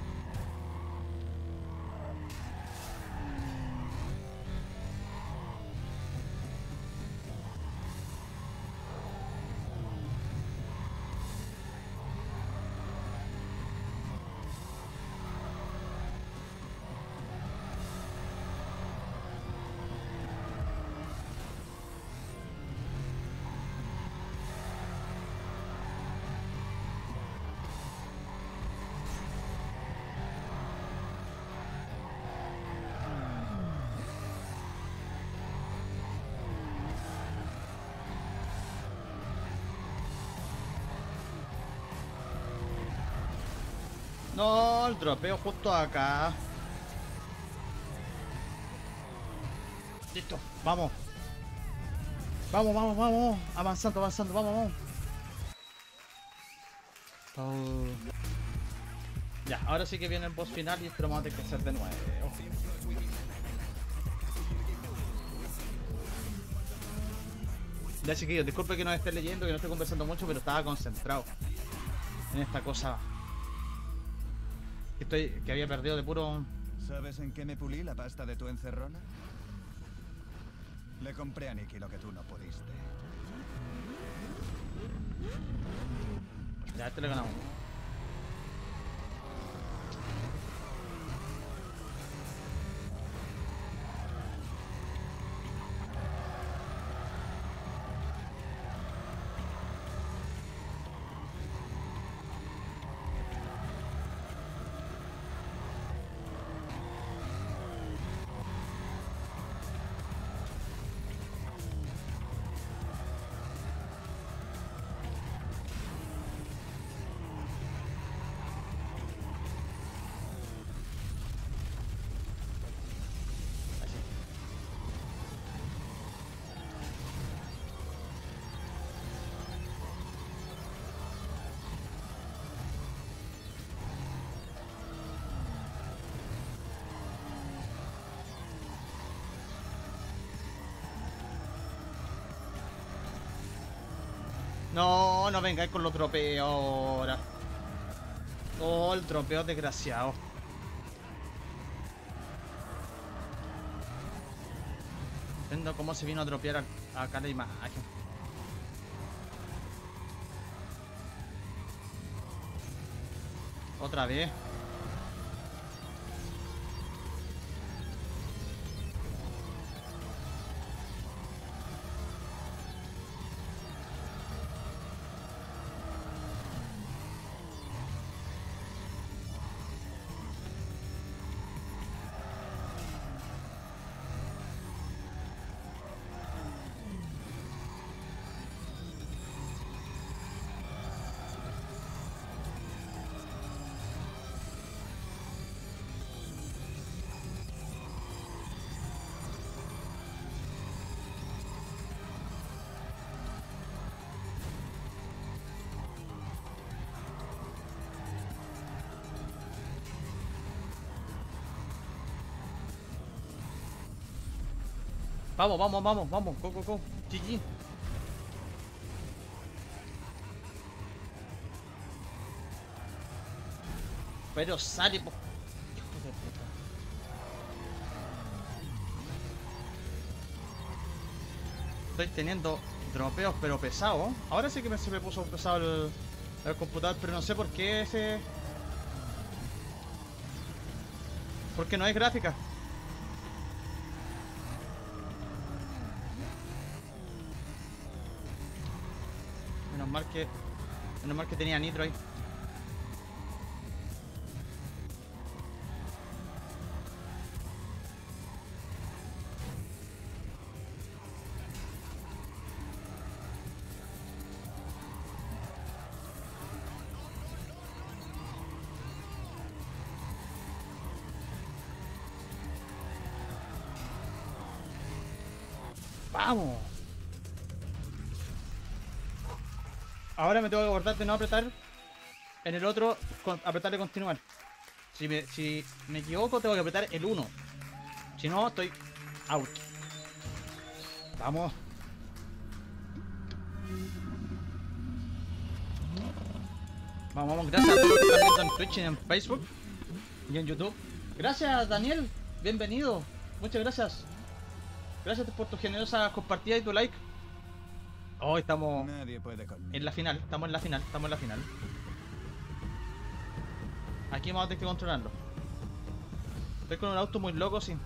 No, el dropeo justo acá. Listo, vamos. Vamos, vamos, vamos. Avanzando, avanzando, vamos, vamos. Oh. Ya, ahora sí que viene el boss final y esto lo vamos a tener que hacer de nuevo. Ya, chiquillos, disculpe que no esté leyendo, que no esté conversando mucho, pero estaba concentrado en esta cosa que había perdido de puro... ¿Sabes en qué me pulí la pasta de tu encerrona? Le compré a Nicky lo que tú no pudiste. Ya, este le ganamos. No, no vengáis con los tropeos ahora. Oh, el tropeo desgraciado. Viendo cómo se vino a tropear acá la imagen. Otra vez. Vamos, vamos, vamos, vamos. Go, go, go. GG. Pero sale, po. Hijo de puta. Estoy teniendo dropeos, pero pesados. Ahora sí que se me puso pesado el computador, pero no sé por qué ese... Porque no hay gráfica. Menos mal que tenía nitro ahí. ¡Vamos! Ahora me tengo que acordar de no apretar en el otro, apretarle continuar. Si me equivoco, tengo que apretar el 1. Si no, estoy out. Vamos. Vamos, vamos. Gracias a todos los que están viendo en Twitch y en Facebook y en YouTube. Gracias, Daniel. Bienvenido. Muchas gracias. Gracias por tu generosa compartida y tu like. Hoy estamos Nadie puede conmigo. en la final, estamos en la final, estamos en la final. Aquí vamos a tener que controlarlo. Estoy con un auto muy loco, sí.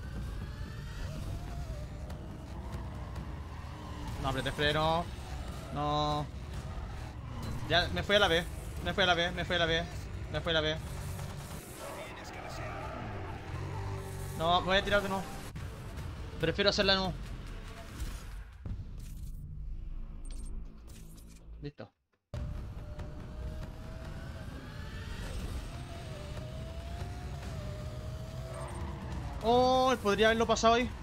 No apreté freno. No. Ya, me fui a la B. Me fui a la B, me fui a la B. Me fui a la B. No, me voy a tirar de nuevo. Prefiero hacerla de nuevo. Listo. Oh, podría haberlo pasado ahí.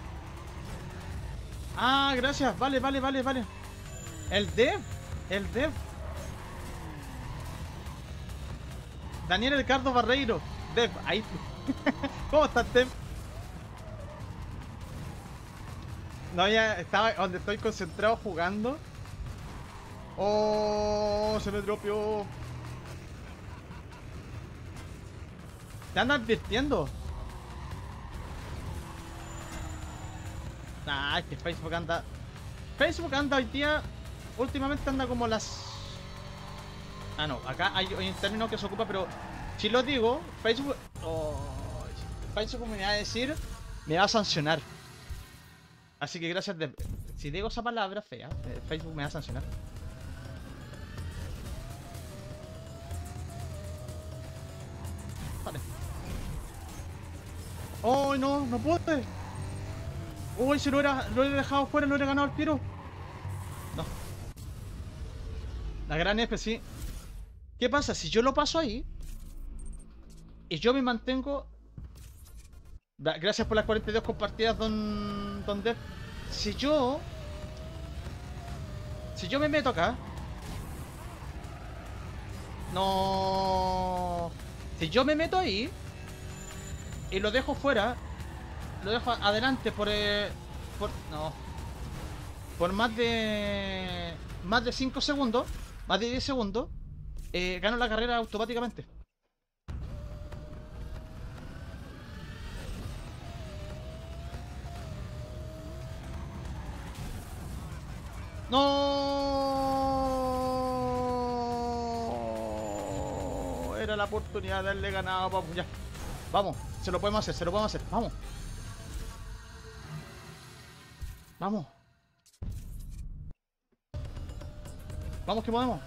Ah, gracias. Vale, vale, vale, vale. El dev. El dev. Daniel Ricardo Barreiro. Dev, ahí. ¿Cómo estás, Dev? No, ya estaba donde estoy concentrado jugando. Oh, se me dropeó. Te ando advirtiendo. Nah, es que Facebook anda. Facebook anda hoy día. Últimamente anda como las. Ah, no, acá hay un término que se ocupa, pero si lo digo, Facebook. Oh, Facebook me va a decir. Me va a sancionar. Así que gracias. Si digo esa palabra fea, Facebook me va a sancionar. Vale. ¡Oh, no! ¡No pude! ¡Uy! Si lo he dejado fuera, lo he ganado al tiro. No. La gran F, sí. ¿Qué pasa? Si yo lo paso ahí y yo me mantengo... Gracias por las 42 compartidas, don Dev. Si yo me meto acá... No... Si yo me meto ahí y lo dejo fuera, lo dejo adelante por no. Por más de más de 5 segundos, más de 10 segundos, gano la carrera automáticamente. ¡No! Era la oportunidad de haberle ganado, papu. Ya. Vamos, se lo podemos hacer, se lo podemos hacer. Vamos. Vamos. Vamos que podemos.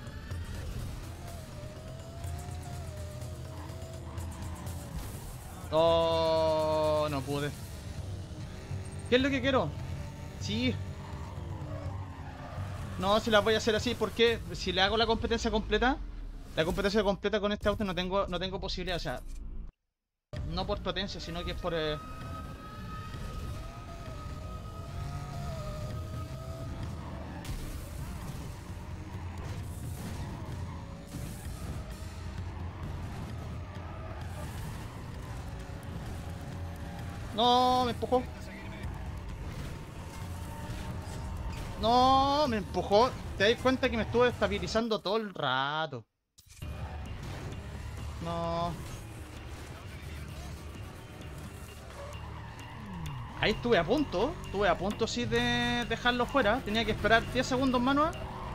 Oh, no pude. ¿Qué es lo que quiero? Sí. No, si la voy a hacer así, porque si le hago la competencia completa con este auto no tengo posibilidad, o sea, no por potencia, sino que es por No, me empujó. No, me empujó. ¿Te das cuenta que me estuve estabilizando todo el rato? No. Ahí estuve a punto. Estuve a punto sí de dejarlo fuera. Tenía que esperar 10 segundos manual.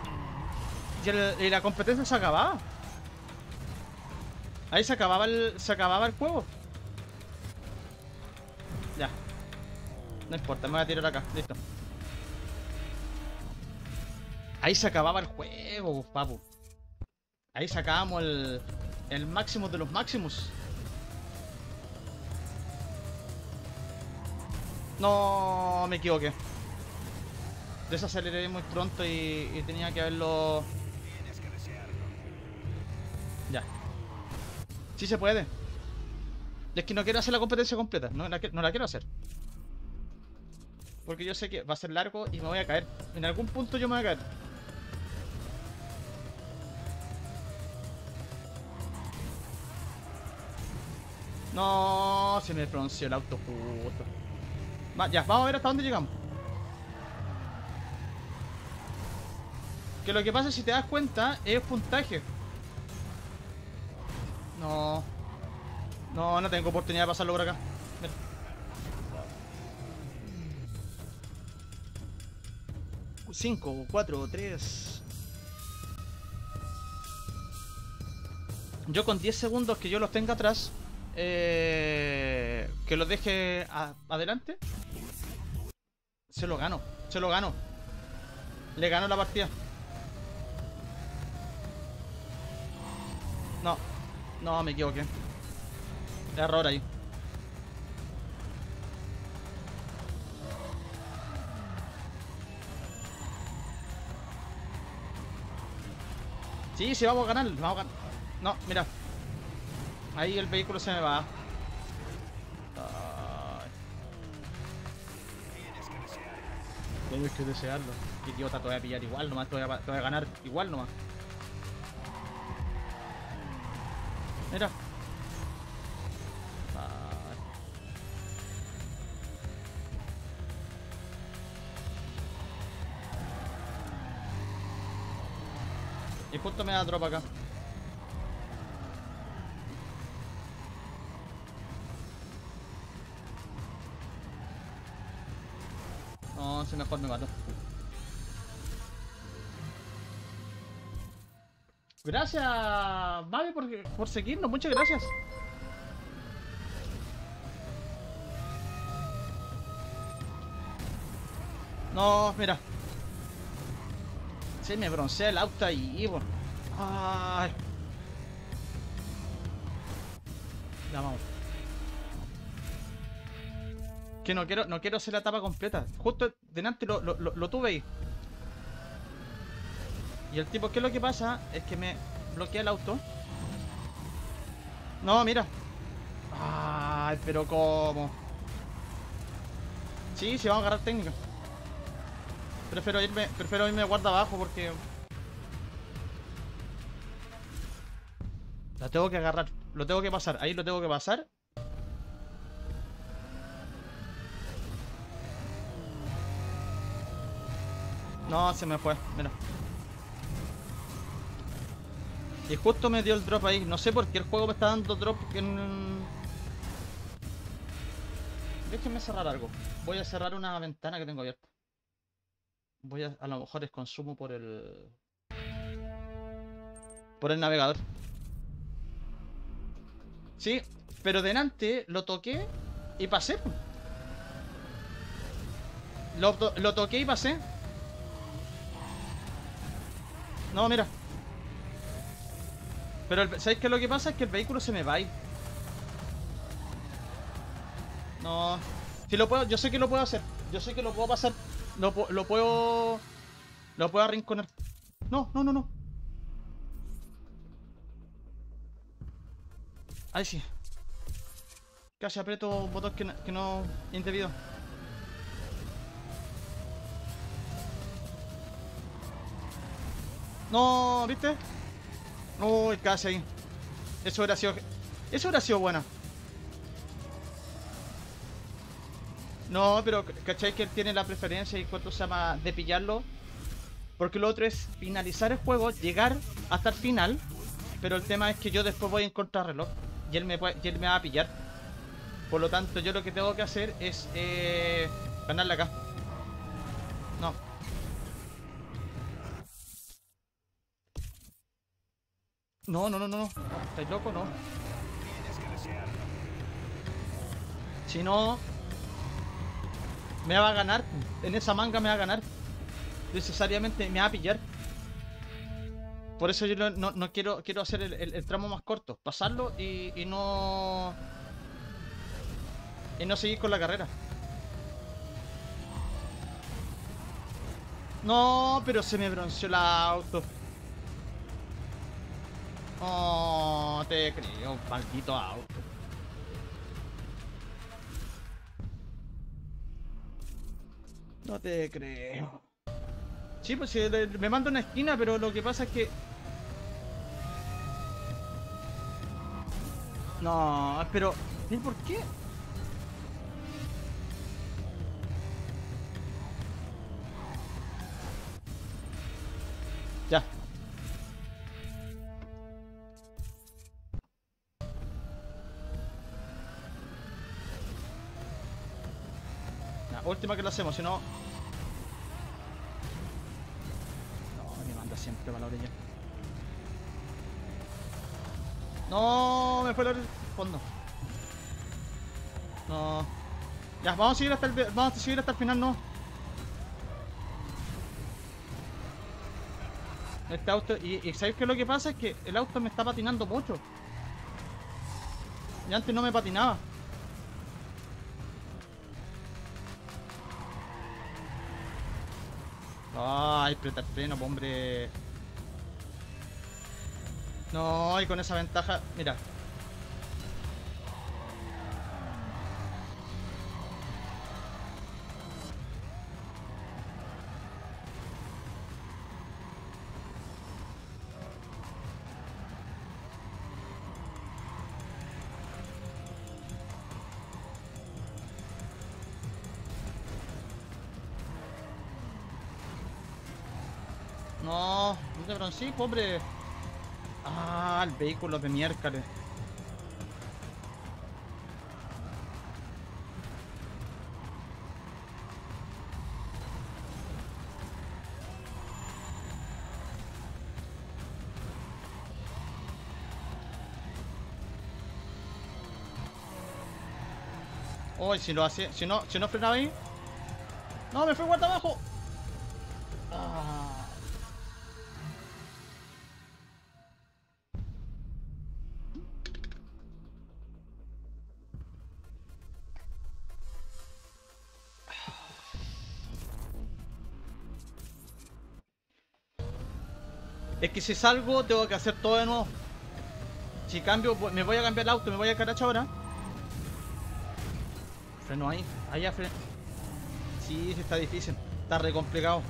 Y la competencia se acababa. Ahí se acababa el juego. Ya. No importa, me voy a tirar acá. Listo. Ahí se acababa el juego, papu. Ahí sacábamos el máximo de los máximos. No, me equivoqué. Desaceleré muy pronto y tenía que haberlo... Ya. Sí se puede. Es que no quiero hacer la competencia completa. No la quiero hacer. Porque yo sé que va a ser largo y me voy a caer. En algún punto yo me voy a caer. No, se me pronunció el auto justo. Ya, vamos a ver hasta dónde llegamos. Que lo que pasa, si te das cuenta, es puntaje. No. No tengo oportunidad de pasarlo por acá. Mira. Cinco, 4, 3. Yo con 10 segundos que yo los tenga atrás, que los deje adelante, se lo gano. Se lo gano. Le gano la partida. No, me equivoqué. Error ahí. Sí, vamos a ganar. Vamos a ganar. No, mira. Ahí el vehículo se me va. Ay. Tienes que desearlo. Qué idiota, te voy a pillar igual nomás. Te voy a ganar igual nomás. Mira. Y justo me da tropa acá. No, si mejor me mato. Gracias, Mavi, por seguirnos. Muchas gracias. No, mira. Se me broncea el auto ahí, bueno. Ay. Ya vamos. Que no quiero hacer la etapa completa. Justo delante lo tuve ahí. Y el tipo, ¿qué es lo que pasa? Es que me bloquea el auto. No, mira. Ay, pero ¿cómo? Sí, vamos a agarrar técnica. Prefiero irme guarda abajo porque... La tengo que agarrar. Lo tengo que pasar. Ahí lo tengo que pasar. No, se me fue, mira. Y justo me dio el drop ahí. No sé por qué el juego me está dando drop en... Déjenme cerrar algo. Voy a cerrar una ventana que tengo abierta. A lo mejor es consumo por el navegador. Sí, pero delante lo toqué y pasé. Lo toqué y pasé. No, mira. Pero ¿sabéis qué es lo que pasa? Es que el vehículo se me va a ir. No. Si lo puedo, yo sé que lo puedo hacer. Yo sé que lo puedo pasar. Lo puedo arrinconar. No, no, no, no. Ahí sí. Casi aprieto un botón que no indebido. No, ¿viste? Uy, casi ahí. Eso hubiera sido buena. No, pero ¿cachai que él tiene la preferencia y cuánto se llama de pillarlo? Porque lo otro es finalizar el juego, llegar hasta el final. Pero el tema es que yo después voy en contrarreloj y él me va a pillar. Por lo tanto, yo lo que tengo que hacer es ganarle acá. No. No, no, no, no. ¿Estáis locos? No. Si no, me va a ganar. En esa manga me va a ganar. Necesariamente me va a pillar. Por eso yo no quiero hacer el tramo más corto. Pasarlo y no... Y no seguir con la carrera. No, pero se me bronceó el auto. Oh, te creo, maldito auto. No te creo. Sí, pues me manda una esquina, pero lo que pasa es que... No, pero... ¿Por qué? Ya. La última que lo hacemos, si no... No, me manda siempre para la orilla. No, me fue el fondo. No. Ya, vamos a seguir hasta el final, no. Este auto, y ¿sabéis qué es lo que pasa? Es que el auto me está patinando mucho. Y antes no me patinaba. Ay, aprieta el freno, hombre. No, y con esa ventaja, mira. No, no te sí, pobre. Ah, el vehículo de miércoles. Uy, si lo hacía, si no frenaba ahí. No, me fue guarda abajo. Ah. Es que si salgo tengo que hacer todo de nuevo. Si cambio, me voy a cambiar el auto, me voy a caracha ahora. Freno ahí, allá freno. Sí, está difícil, está re complicado.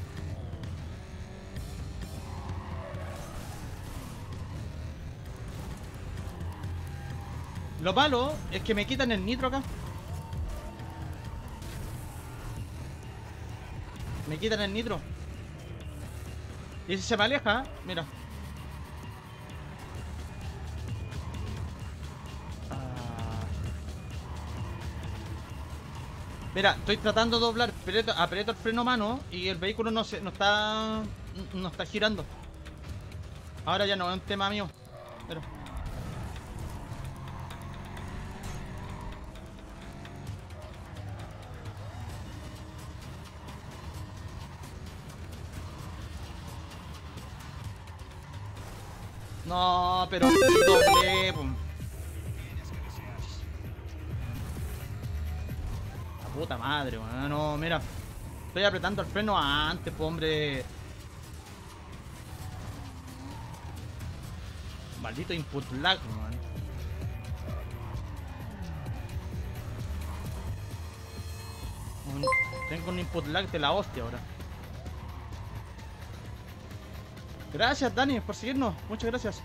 Lo malo es que me quitan el nitro acá. Me quitan el nitro. Y si se me aleja, mira. Ah. Mira, estoy tratando de doblar, aprieto el freno mano y el vehículo no está girando. Ahora ya no es un tema mío. Pero no, pero doble, pum. La puta madre, weón. No, mira. Estoy apretando el freno antes, pues, hombre. Maldito input lag, man. Tengo un input lag de la hostia ahora. Gracias, Dani, por seguirnos. Muchas gracias.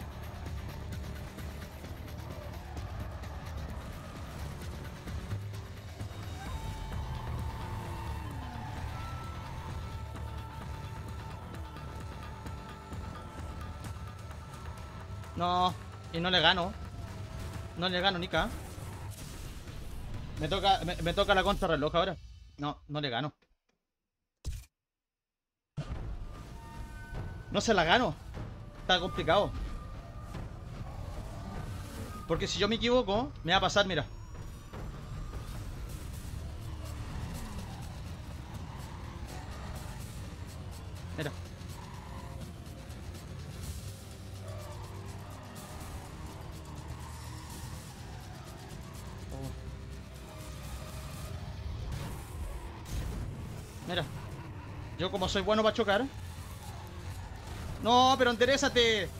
No, y no le gano. No le gano, Nika. Me toca la contrarreloj ahora. No, no le gano. No se la gano. Está complicado. Porque si yo me equivoco, me va a pasar, mira. Mira. Oh. Mira. Yo como soy bueno para chocar. No, pero enderézate.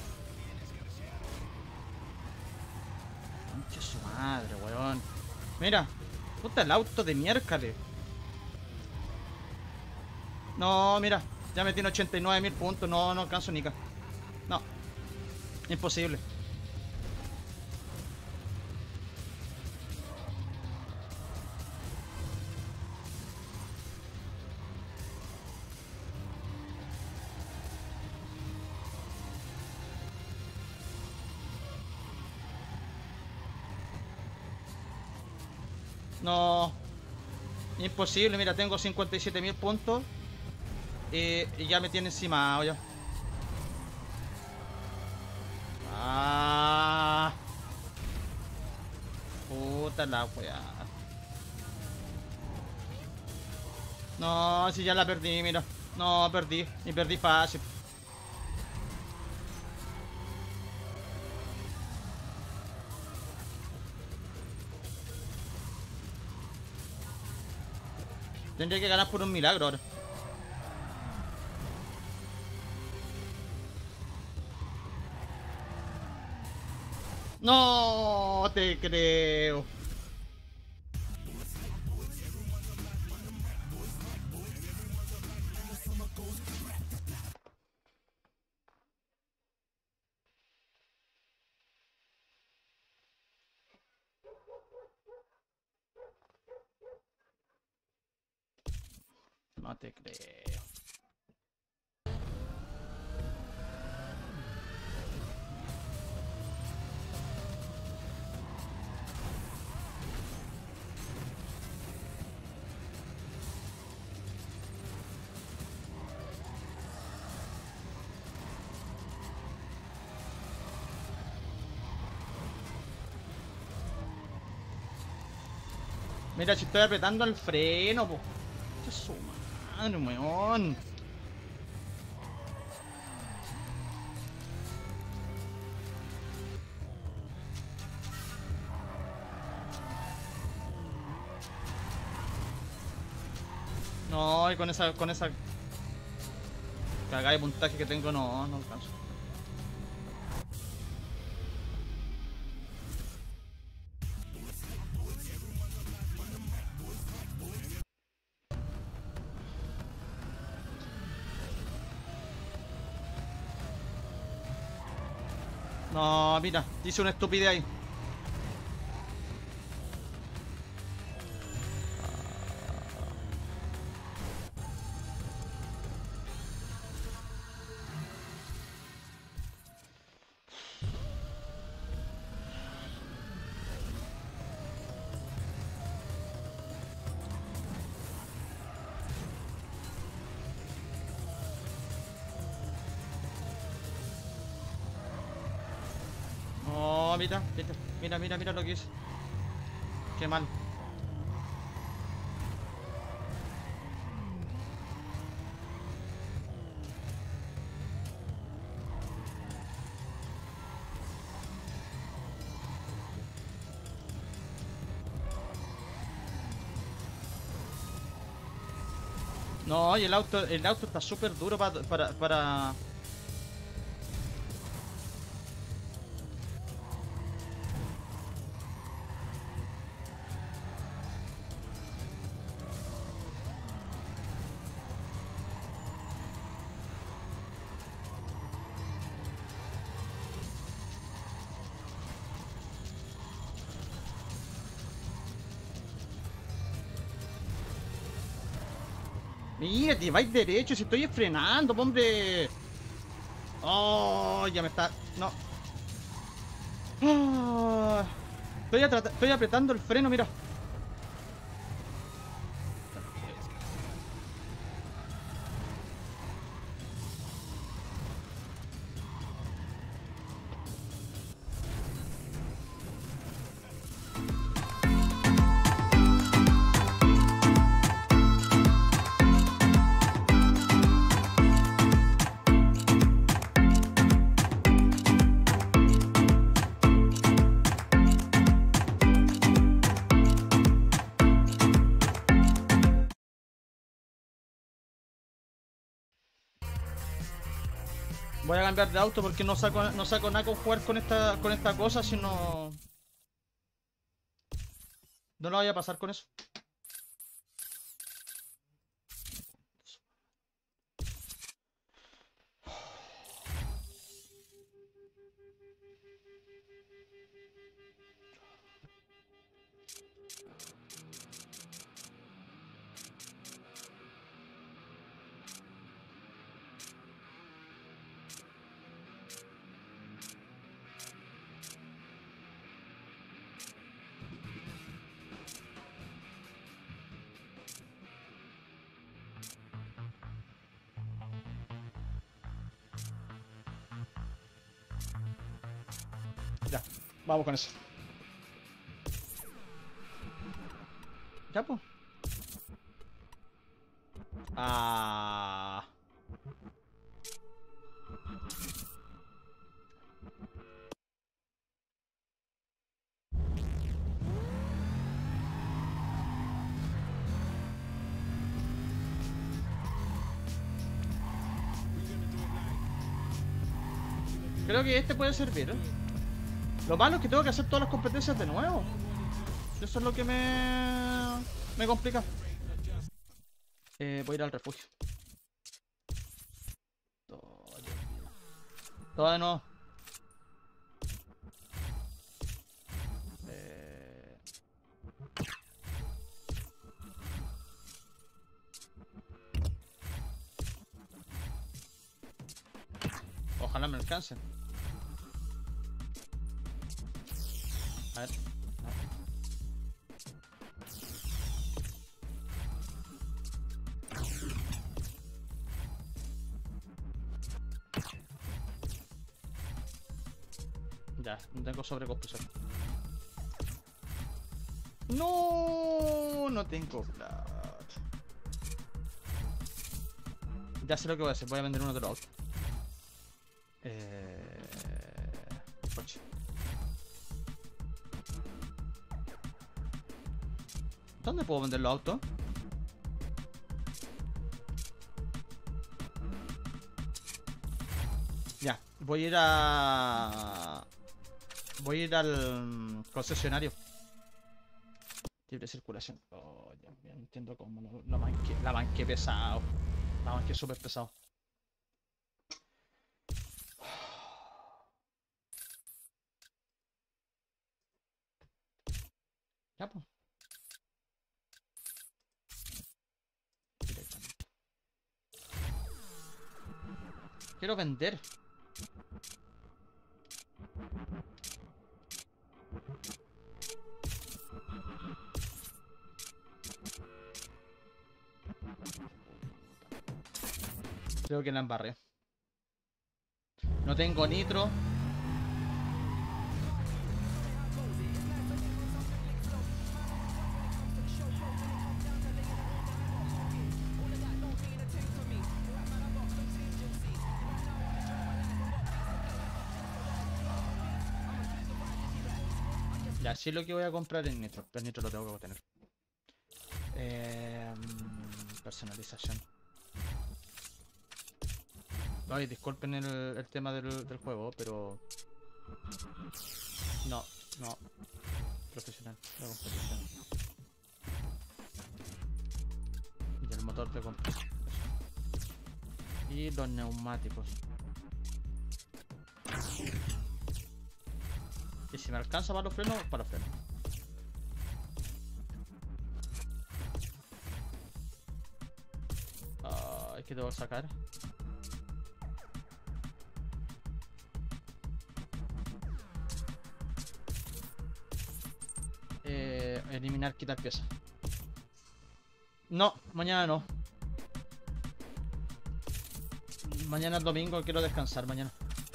Concha su madre, weón. Mira. Puta el auto de miércoles. No, mira. Ya me tiene 89.000 puntos. No, no alcanzo ni. No. Imposible. No. Imposible, mira, tengo 57.000 puntos. Y ya me tiene encima, oye. Ah. Puta la weá. No, si ya la perdí, mira. No, perdí. Y perdí fácil. Tendría que ganar por un milagro ahora. No te creo. No te creo. Mira, si estoy apretando el freno, po. ¡Qué su madre, weón! No, y con esa cagada de puntaje que tengo, no alcanzo. No, mira, hice una estupidez ahí. mira, mira lo que hice. Qué mal. No, y el auto está súper duro para... Mira, te vais derecho, si estoy frenando, hombre. Oh, ya me está... No. Ah, estoy apretando el freno, mira. Voy a cambiar de auto porque no saco nada con jugar con esta cosa, si no... No lo voy a pasar con eso. Ya, vamos con eso. Ya, pues. Ah. Creo que este puede servir, ¿eh? Lo malo es que tengo que hacer todas las competencias de nuevo. Eso es lo que me complica. Voy a ir al refugio. Todo de nuevo. Ojalá me alcancen. A ver. Ya, no tengo sobrecompensar. No, no tengo plata. Ya sé lo que voy a hacer, voy a vender uno de los autos. Coche. ¿Dónde puedo vender los autos? Ya, voy a ir al concesionario. Libre circulación. Oh, ya no entiendo cómo la manqué pesado. La manqué súper pesado. Ya, pues. Quiero vender. Creo que la embarré. No tengo nitro. Ya, sí lo que voy a comprar es nitro. Pero nitro lo tengo que tener. Personalización. Ay, disculpen el tema del juego, pero... No, no. Profesional, la competición. Y el motor de compresión. Y los neumáticos. Y si me alcanza para los frenos, para los frenos. ¿Qué debo sacar? Eliminar, quitar piezas. No, mañana no. Mañana es domingo, quiero descansar mañana.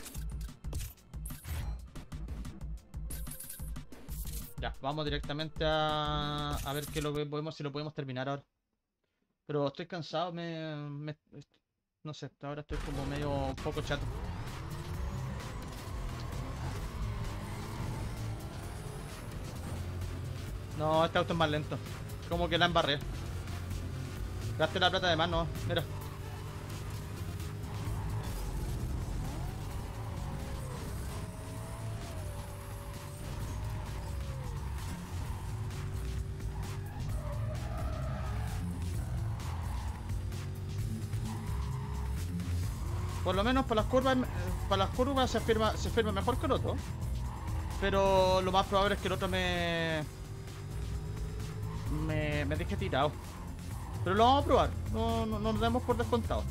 Ya, vamos directamente a ver qué lo que podemos, si lo podemos terminar ahora. Pero estoy cansado, no sé, ahora estoy como medio un poco chato. No, este auto es más lento. Como que la embarré. Gasté la plata de más, no, mira. Por lo menos para las curvas se firma mejor que el otro. Pero lo más probable es que el otro me deje tirado. Pero lo vamos a probar. No nos demos por descontado.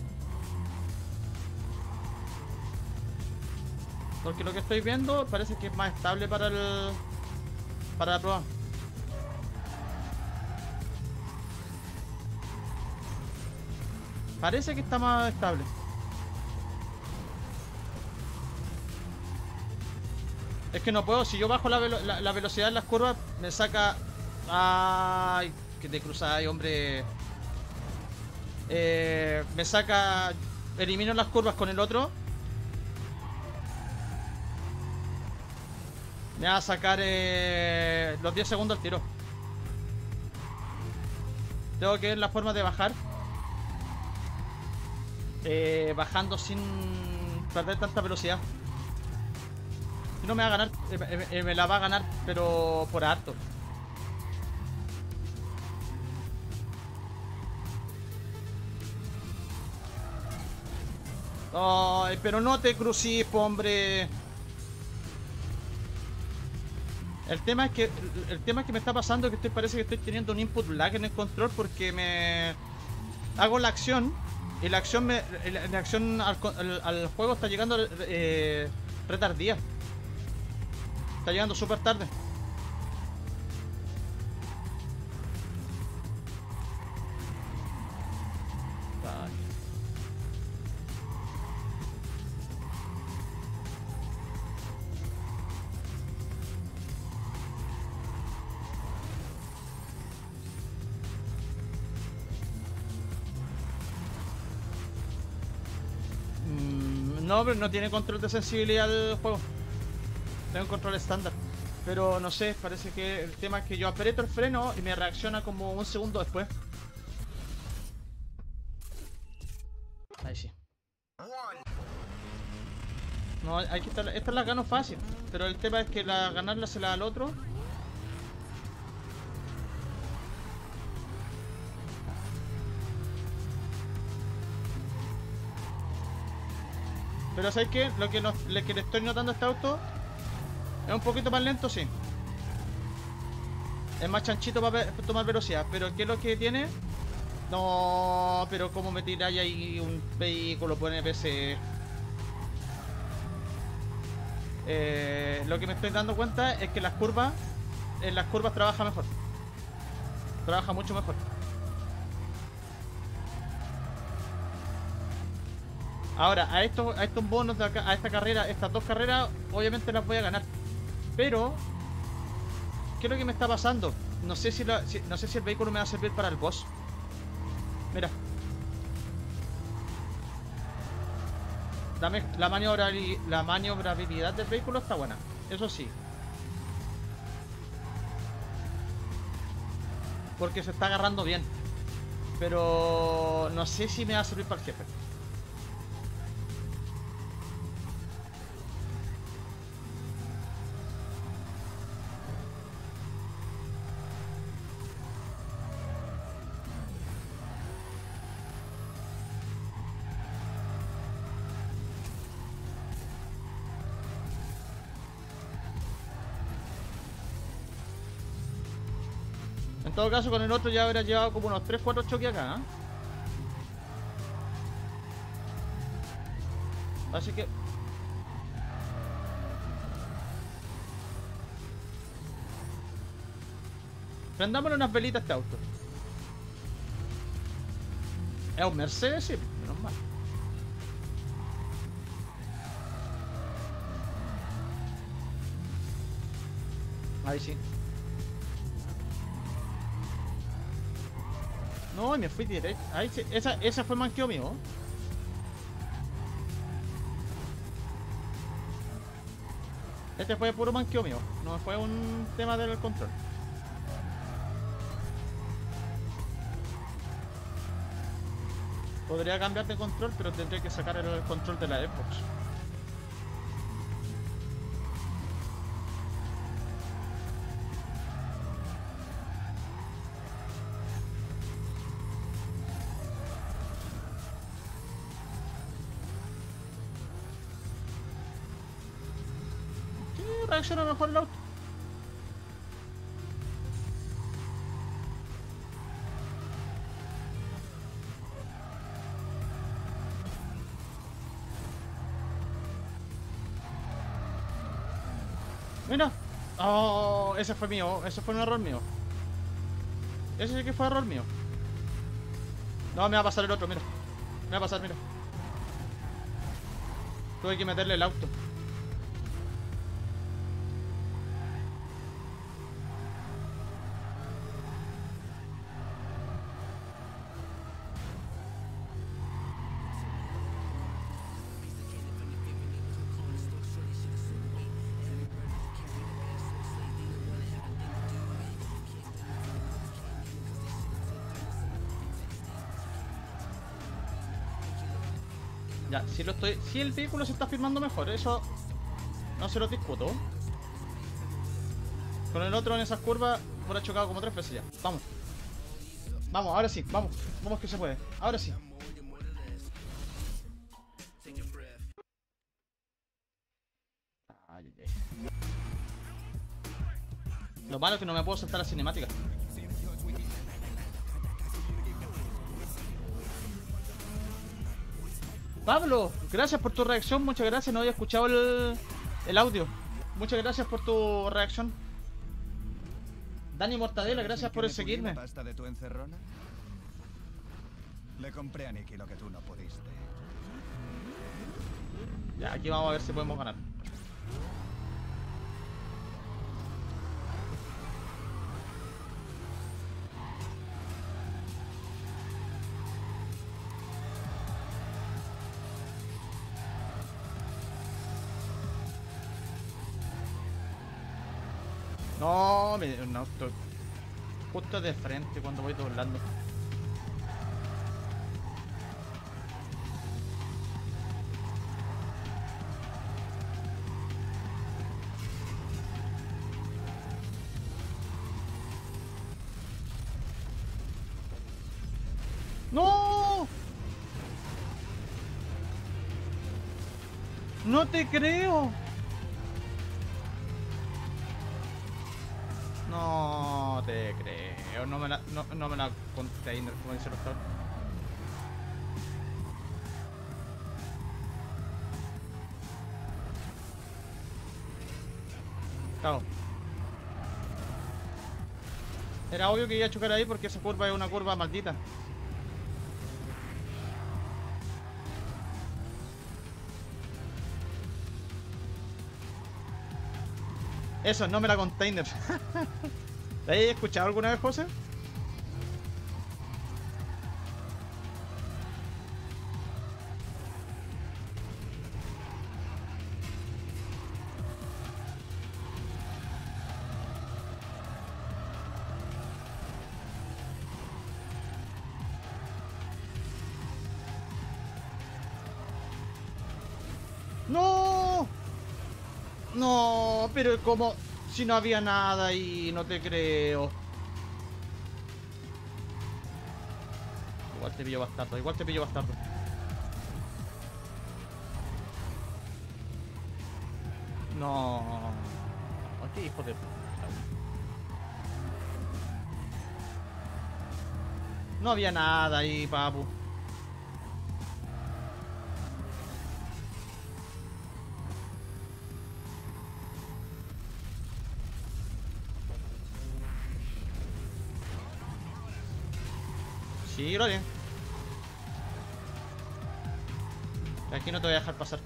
Porque lo que estoy viendo parece que es más estable para la prueba. Parece que está más estable. Es que no puedo, si yo bajo la velocidad en las curvas, me saca... Ay, que te cruzáis, hombre. Me saca... Elimino las curvas con el otro. Me va a sacar los 10 segundos al tiro. Tengo que ver la forma de bajar. Bajando sin perder tanta velocidad. Si no me va a ganar, me la va a ganar, pero por harto. Ay, pero no te crucís, hombre. El tema es que me está pasando que parece que estoy teniendo un input lag en el control porque me hago la acción y la acción al juego está llegando retardía. Está llegando súper tarde. Vale. No, pero no tiene control de sensibilidad el juego. Tengo un control estándar. Pero no sé, parece que el tema es que yo aprieto el freno y me reacciona como un segundo después. Ahí sí. No, aquí está, esta la gano fácil. Pero el tema es que ganarla se la da al otro. Pero ¿sabes qué? Lo que le estoy notando a este auto es un poquito más lento, sí. Es más chanchito para tomar velocidad. Pero ¿qué es lo que tiene? No, pero ¿cómo me tiráis ahí un vehículo por NPC? Lo que me estoy dando cuenta es que en las curvas trabaja mejor. Trabaja mucho mejor. Ahora, a estos bonos de acá, a esta carrera, estas dos carreras, obviamente las voy a ganar. Pero, ¿qué es lo que me está pasando? No sé si el vehículo me va a servir para el boss. Mira. La maniobrabilidad del vehículo está buena. Eso sí. porque se está agarrando bien. Pero no sé si me va a servir para el jefe. En todo caso, con el otro ya habría llevado como unos 3-4 choques acá, ¿eh? Así que... prendámosle unas velitas a este auto. Es un Mercedes, sí, menos mal. Ahí sí. No, y me fui directo. Ahí sí. Esa fue manqueo mío. Este fue puro manqueo mío. No fue un tema del control. Podría cambiar de control, pero tendría que sacar el control de la Xbox. Sí, reacciona mejor el auto. Mira. Oh, ese fue mío. Ese fue un error mío. Ese sí que fue error mío. No, me va a pasar el otro, mira. Me va a pasar, mira. Tuve que meterle el auto. Ya, si el vehículo se está firmando mejor, eso no se lo discuto. Con el otro en esas curvas, me ha chocado como 3 veces ya. Vamos. Vamos, ahora sí, vamos. Vamos que se puede. Ahora sí. Ay, ay, ay. Lo malo es que no me puedo saltar la cinemática. Pablo, gracias por tu reacción, muchas gracias, no había escuchado el audio. Muchas gracias por tu reacción. Dani Mortadela, gracias por seguirme. ¿La pasta de tu encerrona? Le compré a Nicky lo que tú no pudiste. Ya, aquí vamos a ver si podemos ganar. No, un auto justo de frente cuando voy doblando. ¡No! ¡No te creo! No te creo, no me la container, como dice el doctor. Claro. Era obvio que iba a chocar ahí porque esa curva es una curva maldita. Eso, no me la container. ¿La has escuchado alguna vez, José? ¡No! No, pero como si no había nada ahí, no te creo. Igual te pillo bastardo, igual te pillo bastardo. No. Qué hijo de puta. No había nada ahí, papu. Sí, lo haré. Aquí no te voy a dejar pasar.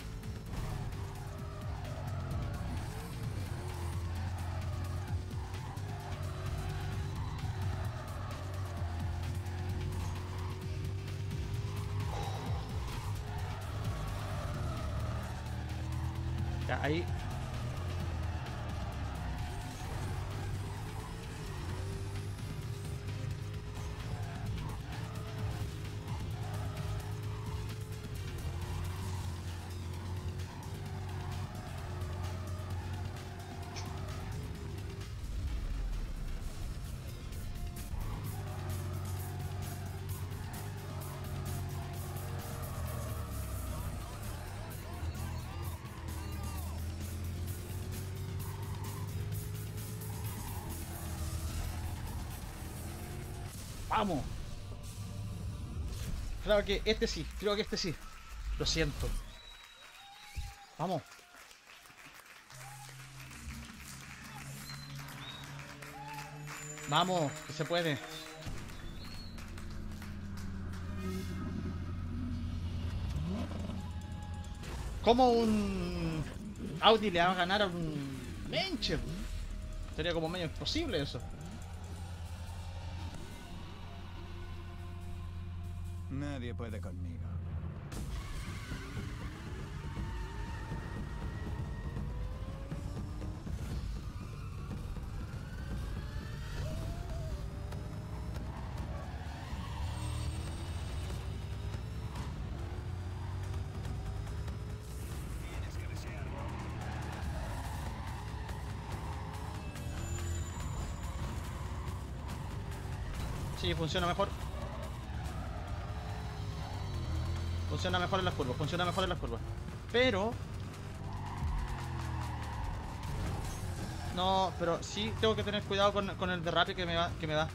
Ya, ahí. Vamos. Claro que este sí, creo que este sí. Lo siento. Vamos. Vamos, que se puede. ¿Cómo un Audi le va a ganar a un Bencher? Sería como medio imposible eso. Nadie puede conmigo. Tienes que desearlo. Sí, funciona mejor. Funciona mejor en las curvas, funciona mejor en las curvas. Pero... no, pero sí tengo que tener cuidado con el derrape que me da.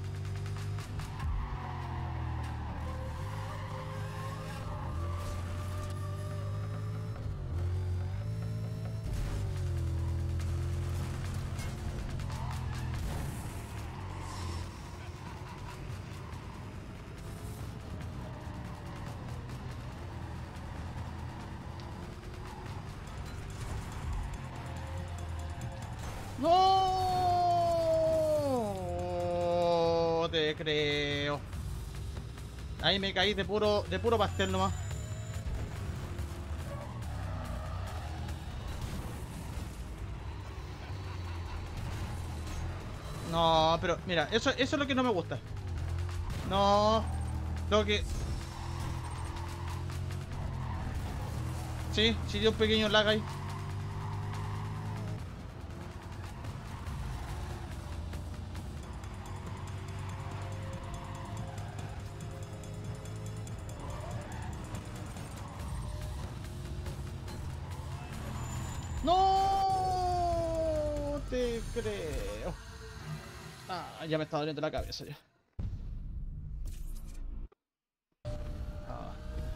No te creo. Ahí me caí de puro pastel nomás. No, pero mira, eso es lo que no me gusta. No, tengo que... sí, dio un pequeño lag ahí. No te creo. Ah, ya me está doliendo la cabeza ya. Ah.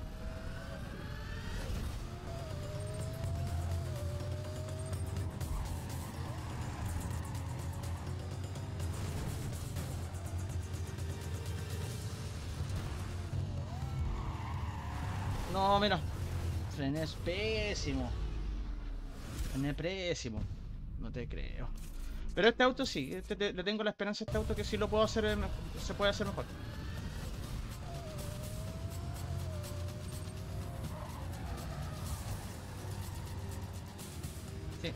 No, mira. Frené es pésimo. Frené pésimo. No te creo. Pero este auto sí, le tengo la esperanza a este auto que sí lo puedo hacer, se puede hacer mejor. Sí.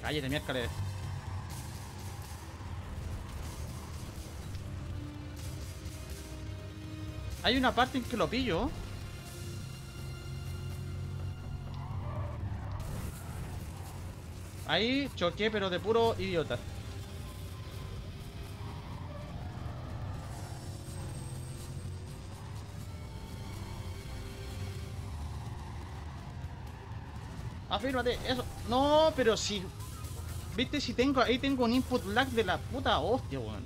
Cállate, miércoles. Hay una parte en que lo pillo. Ahí choqué, pero de puro idiota. Afírmate, eso. No, pero si... ¿Viste? Si tengo... Ahí tengo un input lag de la puta hostia, weón.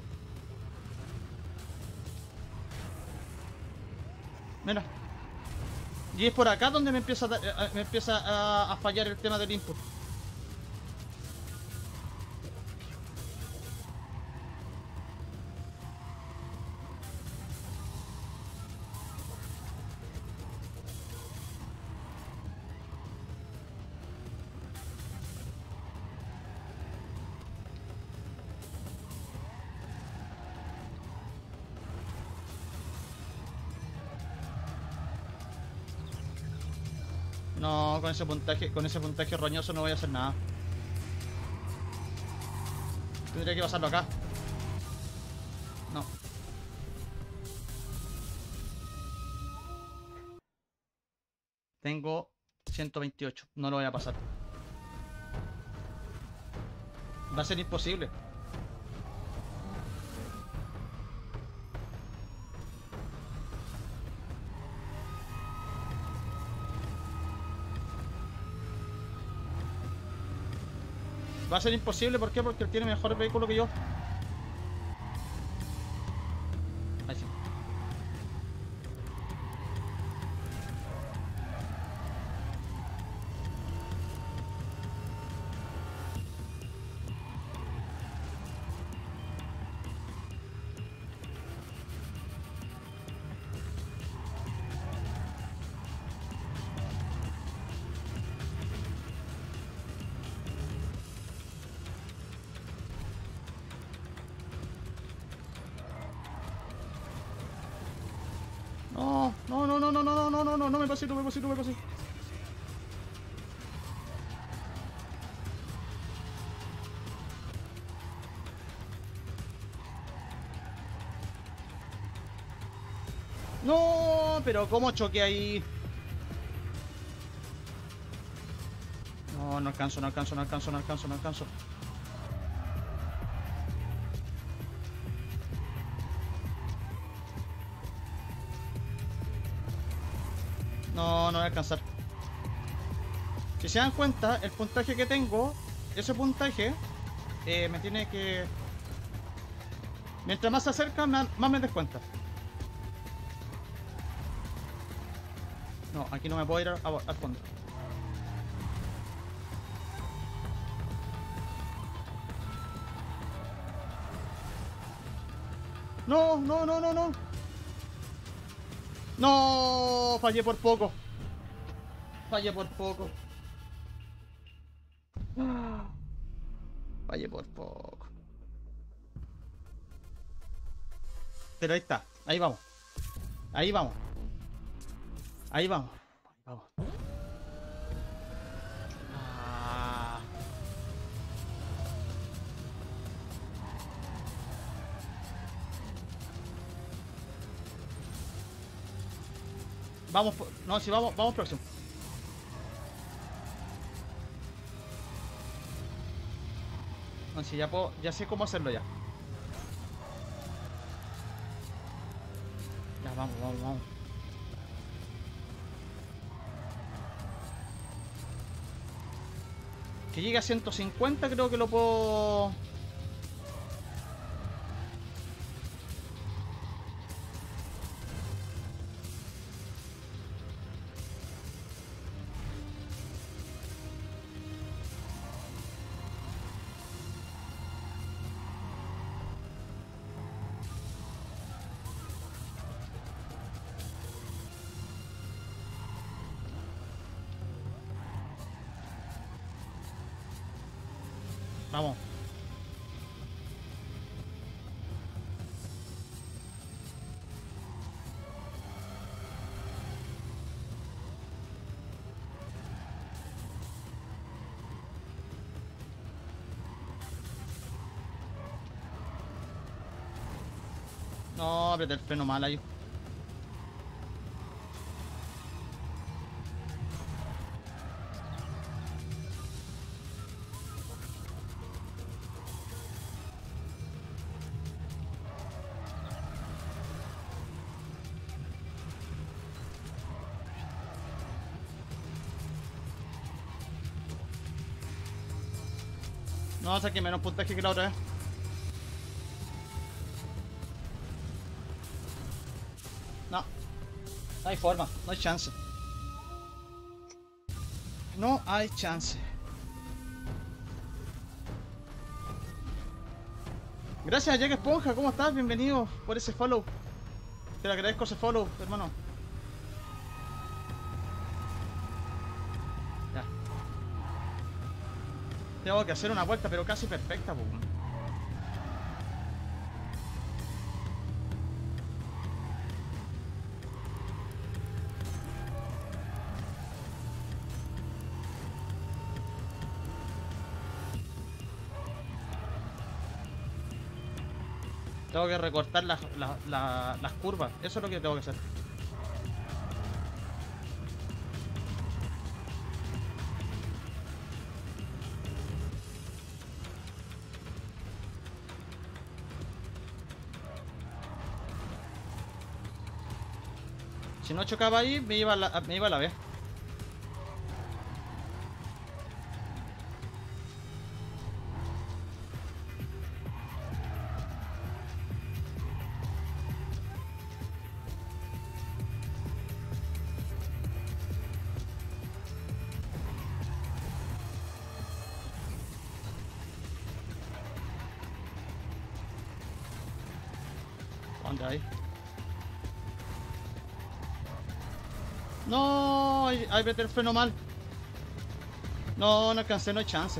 Mira. Y es por acá donde me empieza a fallar el tema del input. No, con ese puntaje roñoso no voy a hacer nada. Tendría que pasarlo acá. No. Tengo 128. No lo voy a pasar. Va a ser imposible. Va a ser imposible, ¿por qué? Porque él tiene mejor vehículo que yo. Ahí sí. No, no, no, no, no, no, no, no, no, no me pasé, no me pasé, no me pasé. No, pero cómo choqué ahí. No, no alcanzo, no alcanzo, no alcanzo, no alcanzo, no alcanzo. No, no voy a alcanzar. Si se dan cuenta, el puntaje que tengo, ese puntaje, me tiene que... Mientras más se acerca, más me descuenta. No, aquí no me puedo ir al fondo. No, no, no, no, no. No, fallé por poco. Fallé por poco. Fallé por poco. Pero ahí está, ahí vamos. Ahí vamos. Ahí vamos. Ahí vamos. Ah. Vamos, no, si vamos, vamos próximo. No, si ya puedo, ya sé cómo hacerlo ya. Ya, vamos, vamos, vamos. Que llegue a 150 creo que lo puedo... Vamos. No, apreté el freno mal ahí. No, saqué menos puntaje que la otra vez. No. No hay forma, no hay chance. No hay chance. Gracias, Jack Esponja, ¿cómo estás? Bienvenido por ese follow. Te lo agradezco ese follow, hermano. Ya. Tengo que hacer una vuelta, pero casi perfecta, po. Tengo que recortar las curvas. Eso es lo que tengo que hacer. Si no chocaba ahí, me iba a la vez. ¿Dónde hay? No, ahí apreté el freno mal. No, no alcancé, no hay chance.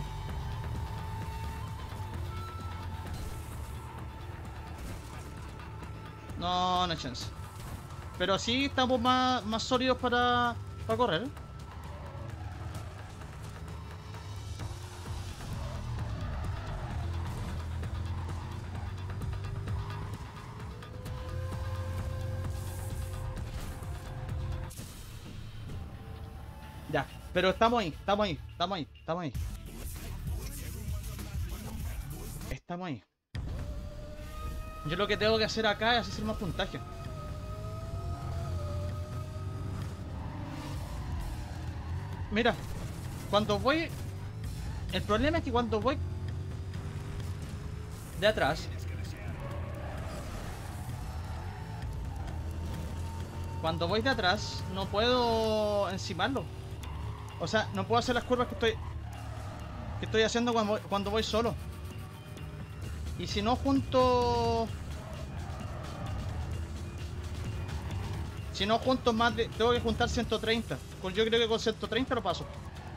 No, no hay chance. Pero sí estamos más sólidos para correr. Ya, pero estamos ahí. Estamos ahí. Yo lo que tengo que hacer acá es hacer más puntaje. Mira, cuando voy... El problema es que cuando voy de atrás... Cuando voy de atrás no puedo encimarlo. O sea, no puedo hacer las curvas que estoy haciendo cuando voy solo. Y si no junto... Si no junto más de... Tengo que juntar 130. Yo creo que con 130 lo paso.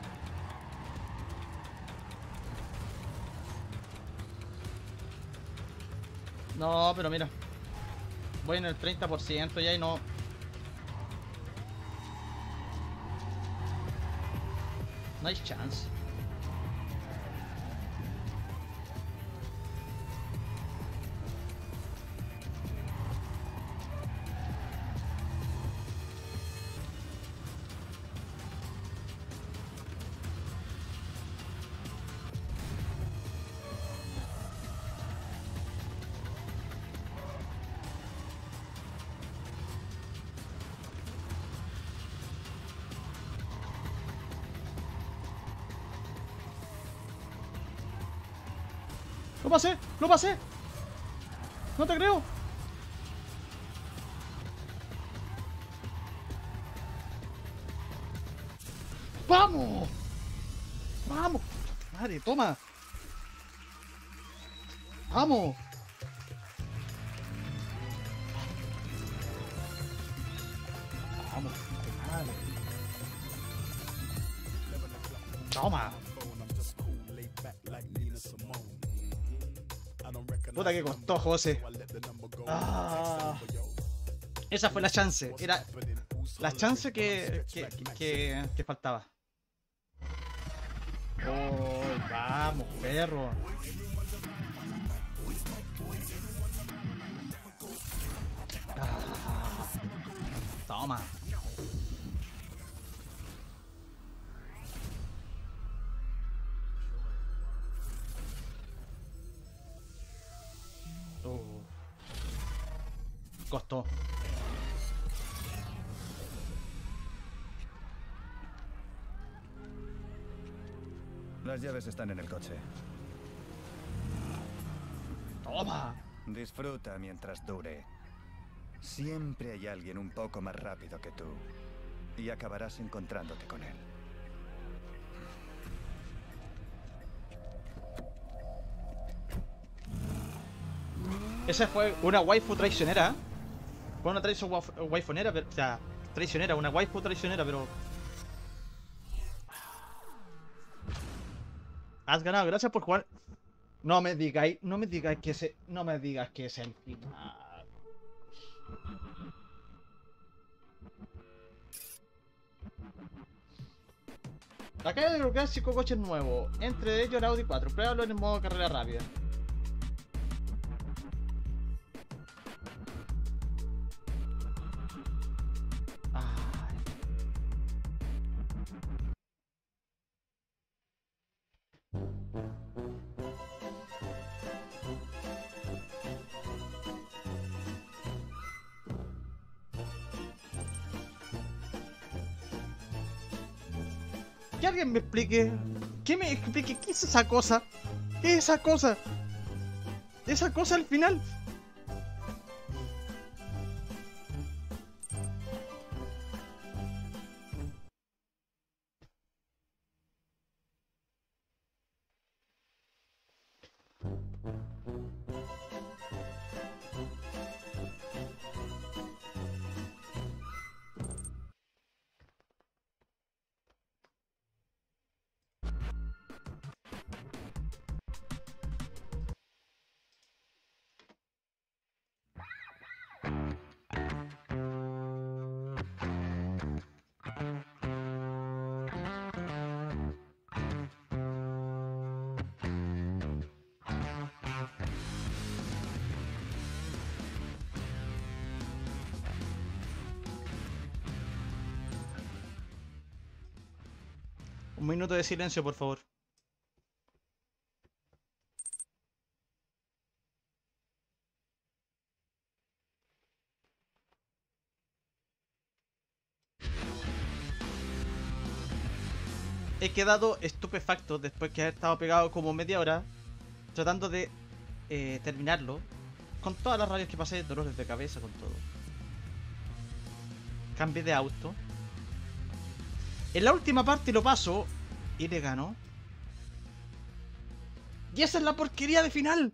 No, pero mira. Voy en el 30% ya y no... No hay chance. ¡Lo pasé! ¡Lo pasé! ¡No te creo! ¡Vamos! ¡Vamos! ¡Madre, toma! ¡Vamos! ¡Vamos! ¡Madre! ¡Toma! Puta que costó, José. Ah, esa fue la chance. Era la chance que faltaba. Oh, vamos, perro. Toma. Costó. Las llaves están en el coche. Toma. Disfruta mientras dure. Siempre hay alguien un poco más rápido que tú. Y acabarás encontrándote con él. Esa fue una waifu traicionera. Fue una waifonera, pero, o sea, traicionera, una waifu traicionera, pero... Has ganado, gracias por jugar. No me digáis que ese... No me digas que es el final. Acá hay de desbloquear 5 coches nuevos. Entre ellos el Audi 4. Pruébalo en el modo carrera rápida. Que alguien me explique. Que me explique qué es esa cosa. ¿Qué es esa cosa? Esa cosa al final. Un minuto de silencio, por favor. He quedado estupefacto después que haber estado pegado como media hora tratando de terminarlo. Con todas las rabias que pasé, dolores de cabeza, con todo. Cambié de auto. En la última parte lo paso y le gano. Y esa es la porquería de final.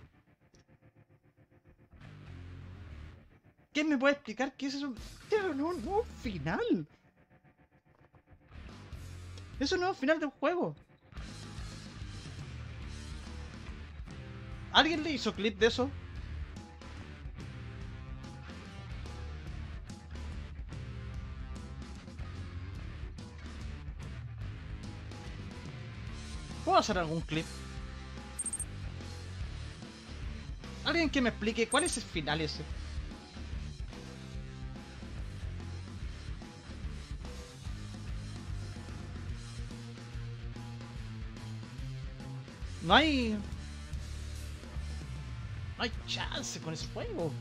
¿Quién me puede explicar qué es eso? Pero no, final. Eso no es final del juego. ¿Alguien le hizo clip de eso? ¿Puedo hacer algún clip? Alguien que me explique cuál es el final ese. No hay chance con ese juego.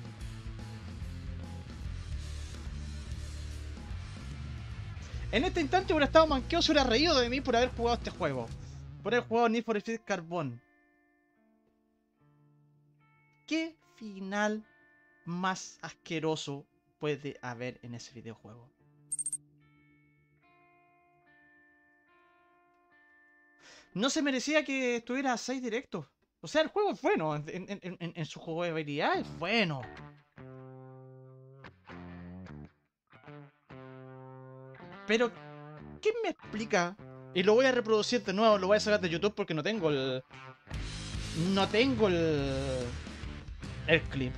En este instante hubiera estado manqueado, se hubiera reído de mí por haber jugado este juego. Por haber jugado Need for Speed Carbon. ¿Qué final más asqueroso puede haber en ese videojuego? No se merecía que estuviera a 6 directos. O sea, el juego es bueno. En su jugabilidad es bueno. Pero, ¿quién me explica? Y lo voy a reproducir de nuevo, lo voy a sacar de YouTube porque no tengo el... No tengo el clip.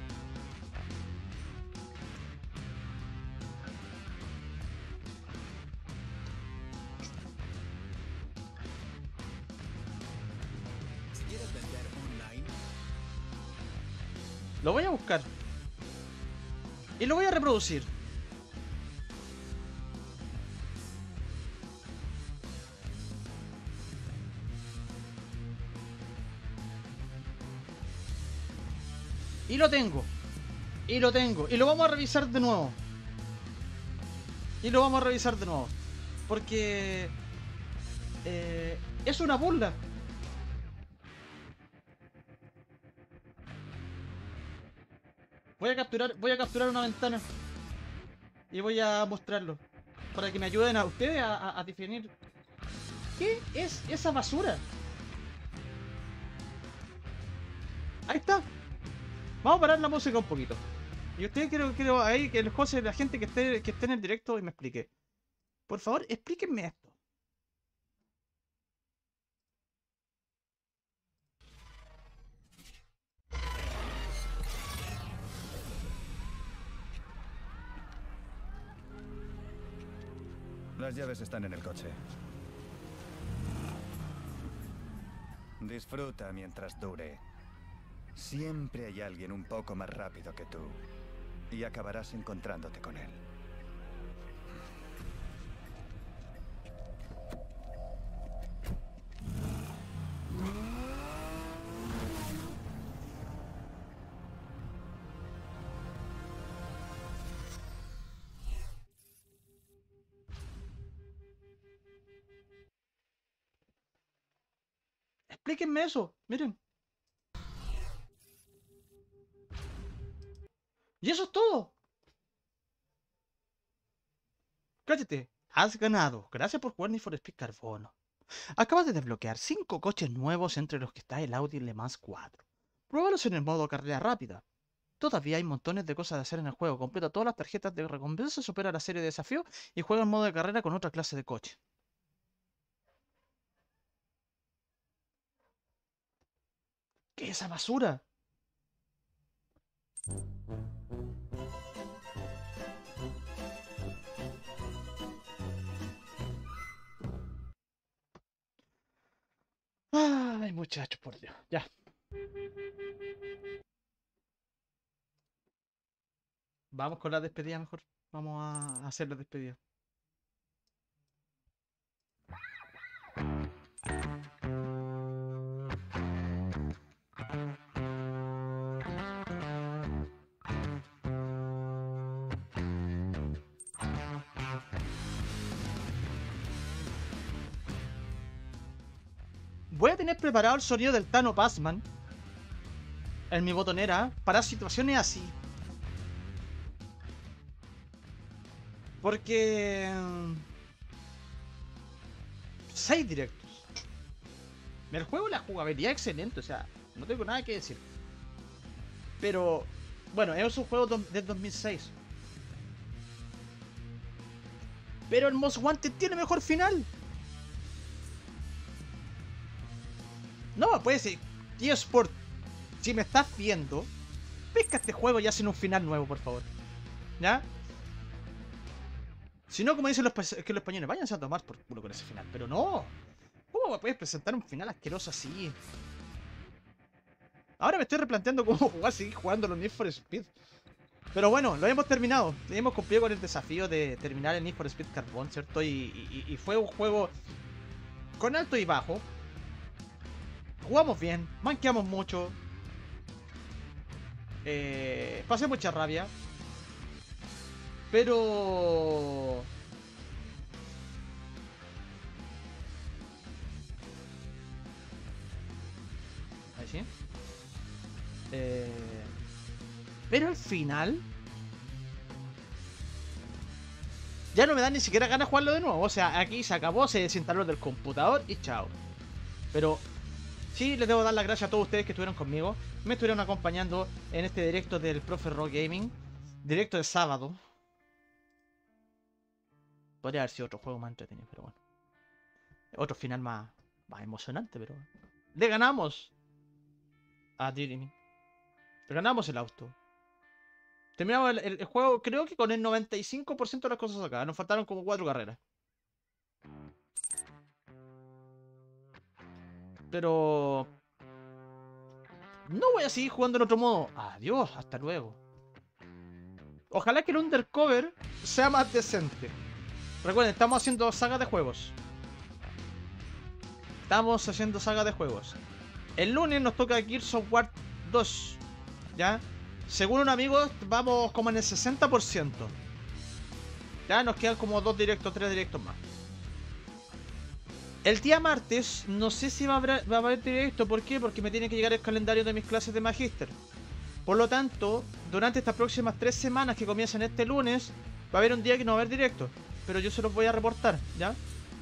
Lo voy a buscar. Y lo voy a reproducir. Y lo tengo. Y lo tengo. Y lo vamos a revisar de nuevo. Y lo vamos a revisar de nuevo. Porque... es una burla. Voy a capturar una ventana. Y voy a mostrarlo. Para que me ayuden a ustedes a definir. ¿Qué es esa basura? Ahí está. Vamos a parar la música un poquito. Y ustedes quiero ahí que el José, la gente que esté en el directo y me explique. Por favor, explíquenme esto. Las llaves están en el coche. Disfruta mientras dure. Siempre hay alguien un poco más rápido que tú. Y acabarás encontrándote con él. Explíquenme eso. Miren. Y eso es todo. Cállate. Has ganado. Gracias por jugar Need for Speed Carbon. Acabas de desbloquear 5 coches nuevos, entre los que está el Audi Le Mans 4. Pruébalos en el modo carrera rápida. Todavía hay montones de cosas de hacer en el juego. Completa todas las tarjetas de recompensa, supera la serie de desafíos y juega en modo de carrera con otra clase de coche. ¿Qué es esa basura? Ay, muchachos, por Dios. Ya. Vamos con la despedida mejor. Vamos a hacer la despedida. Voy a tener preparado el sonido del Tano Passman en mi botonera para situaciones así. Porque... 6 directos. El juego, la jugabilidad es excelente, o sea, no tengo nada que decir. Pero, bueno, es un juego del 2006. Pero el Most Wanted tiene mejor final. No, puede ser. Tío Sport, si me estás viendo, pesca este juego y hacen un final nuevo, por favor. ¿Ya? Si no, como dicen los españoles, váyanse a tomar por culo con ese final. Pero no. ¿Cómo me puedes presentar un final asqueroso así? Ahora me estoy replanteando cómo seguir jugando los Need for Speed. Pero bueno, lo hemos terminado. Hemos cumplido con el desafío de terminar el Need for Speed Carbon, ¿cierto? Y fue un juego con alto y bajo. Jugamos bien, manqueamos mucho. Pasé mucha rabia. Pero... ahí sí. Pero al final... ya no me da ni siquiera ganas de jugarlo de nuevo. O sea, aquí se acabó, se desinstaló del computador y chao. Pero... sí, les debo dar las gracias a todos ustedes que estuvieron conmigo. Me estuvieron acompañando en este directo del Profe Ro Gaming. Directo de sábado. Podría haber sido otro juego más entretenido, pero bueno. Otro final más emocionante, pero... ¡le ganamos! A Dirimi. Le ganamos el auto. Terminamos el juego, creo que con el 95% de las cosas acá. Nos faltaron como 4 carreras. Pero... no voy a seguir jugando en otro modo. Adiós, hasta luego. Ojalá que el Undercover sea más decente. Recuerden, estamos haciendo saga de juegos. Estamos haciendo saga de juegos. El lunes nos toca Gears of War 2. ¿ya? Según un amigo, vamos como en el 60%. Ya nos quedan como 2 directos, 3 directos más. El día martes, no sé si va a haber directo. ¿Por qué? Porque me tiene que llegar el calendario de mis clases de Magíster. Por lo tanto, durante estas próximas 3 semanas que comienzan este lunes, va a haber un día que no va a haber directo. Pero yo se los voy a reportar, ¿ya?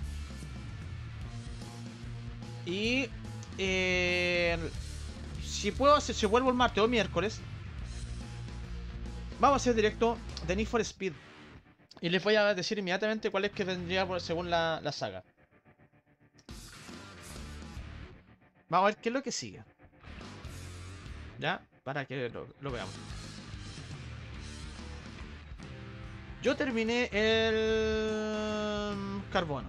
Y... si puedo hacer, si vuelvo el martes o miércoles, vamos a hacer directo de Need for Speed. Y les voy a decir inmediatamente cuál es que vendría según la saga. Vamos a ver qué es lo que sigue. ¿Ya? Para que lo veamos. Yo terminé el Carbono.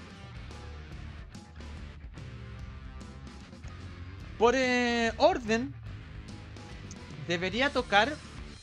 Por orden, debería tocar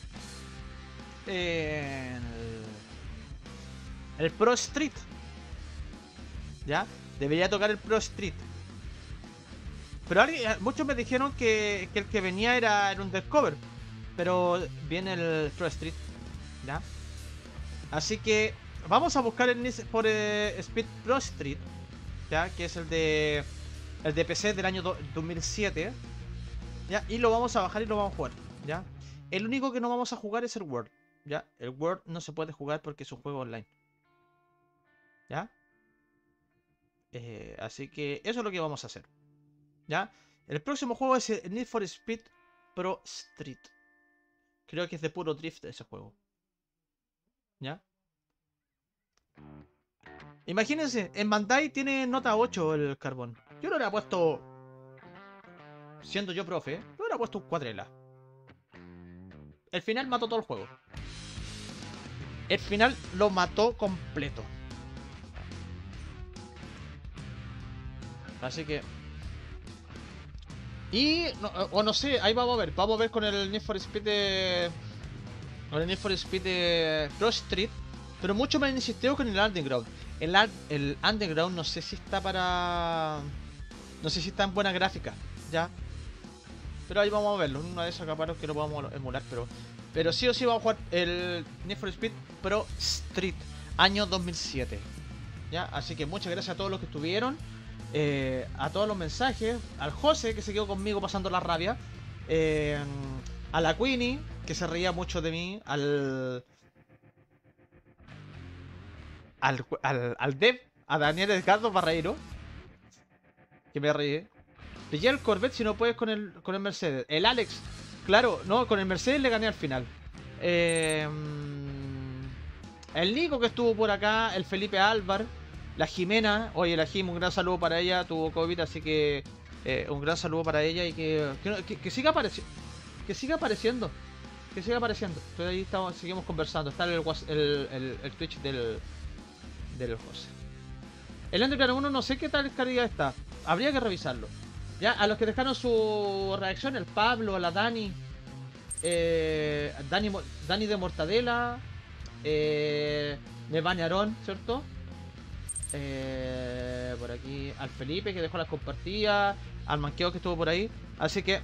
el Pro Street. ¿Ya? Debería tocar el Pro Street. Pero muchos me dijeron que el que venía era un Undercover. Pero viene el Pro Street. ¿Ya? Así que vamos a buscar el Need for Speed Pro Street. ¿Ya? Que es el de PC del año 2007. ¿Ya? Y lo vamos a bajar y lo vamos a jugar. ¿Ya? El único que no vamos a jugar es el World. ¿Ya? El World no se puede jugar porque es un juego online. ¿Ya? Así que eso es lo que vamos a hacer. ¿Ya? El próximo juego es el Need for Speed Pro Street. Creo que es de puro drift ese juego. ¿Ya? Imagínense, en Bandai tiene nota 8 el Carbón. Yo lo hubiera puesto... Siendo yo profe, lo hubiera puesto un 4. El final mató todo el juego. El final lo mató completo. Así que... Y... no sé, ahí vamos a ver. Vamos a ver con el Need for Speed con el Need for Speed Pro Street. Pero mucho me han insistido con el Underground. El Underground no sé si está para... No sé si está en buena gráfica. ¿Ya? Pero ahí vamos a verlo. Una de esas caparos que lo podamos emular. Pero sí o sí vamos a jugar el Need for Speed Pro Street. Año 2007. ¿Ya? Así que muchas gracias a todos los que estuvieron. A todos los mensajes. Al José que se quedó conmigo pasando la rabia. A la Queenie que se reía mucho de mí. Al Dev. A Daniel Edgardo Barreiro. Que me reí. Pillé el Corvette si no puedes con el Mercedes. El Alex. Claro, no, con el Mercedes le gané al final. El Nico que estuvo por acá. El Felipe Álvar. La Jimena. Oye, la Jim, un gran saludo para ella. Tuvo COVID, así que un gran saludo para ella. Y que siga apareciendo. Que siga apareciendo. Que siga apareciendo. Entonces ahí seguimos conversando. Está el Twitch del José. El Underground 1 no sé qué tal calidad está. Habría que revisarlo. Ya, a los que dejaron su reacción, el Pablo, la Dani, Dani de Mortadela, Nevani Aarón, ¿cierto? Por aquí, al Felipe que dejó las compartidas, al Manqueo que estuvo por ahí. Así que,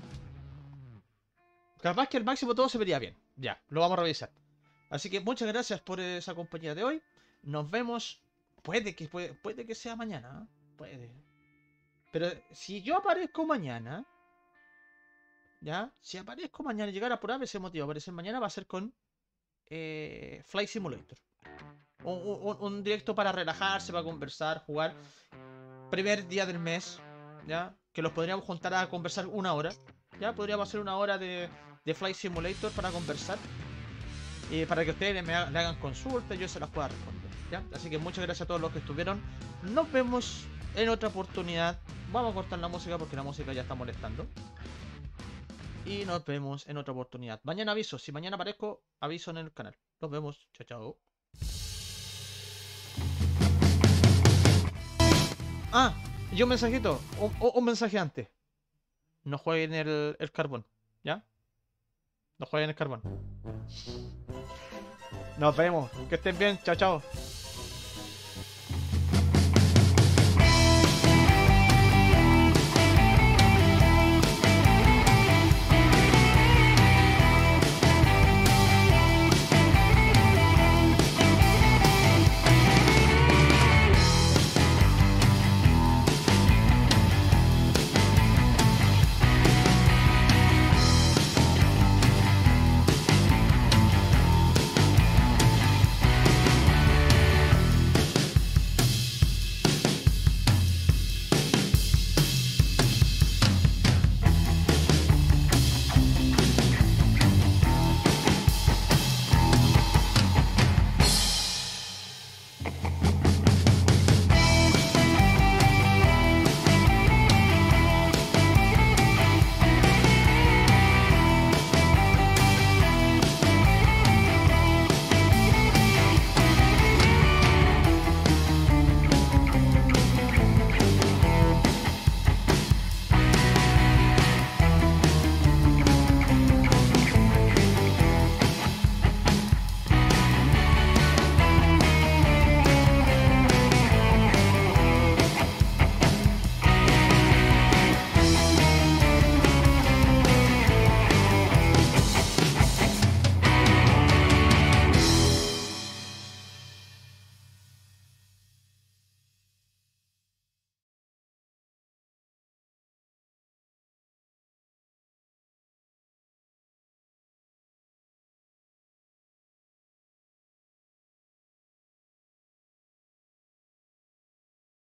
capaz que el máximo todo se vería bien. Ya, lo vamos a revisar. Así que muchas gracias por esa compañía de hoy. Nos vemos. Puede que sea mañana, ¿eh? Puede. Pero si yo aparezco mañana, ¿ya? Si aparezco mañana y llegara por ese motivo a aparecer mañana, va a ser con Flight Simulator. Un directo para relajarse, para conversar, jugar. Primer día del mes, ¿ya? Que los podríamos juntar a conversar 1 hora. ¿Ya? Podríamos hacer 1 hora de Flight Simulator para conversar. Y para que ustedes le hagan consultas y yo se las pueda responder, ¿ya? Así que muchas gracias a todos los que estuvieron. Nos vemos en otra oportunidad. Vamos a cortar la música porque la música ya está molestando. Y nos vemos en otra oportunidad. Mañana aviso. Si mañana aparezco, aviso en el canal. Nos vemos. Chao, chao. Ah, y un mensajito. Un mensaje antes. No jueguen el carbón. ¿Ya? No jueguen el carbón. Nos vemos. Que estén bien. Chao, chao.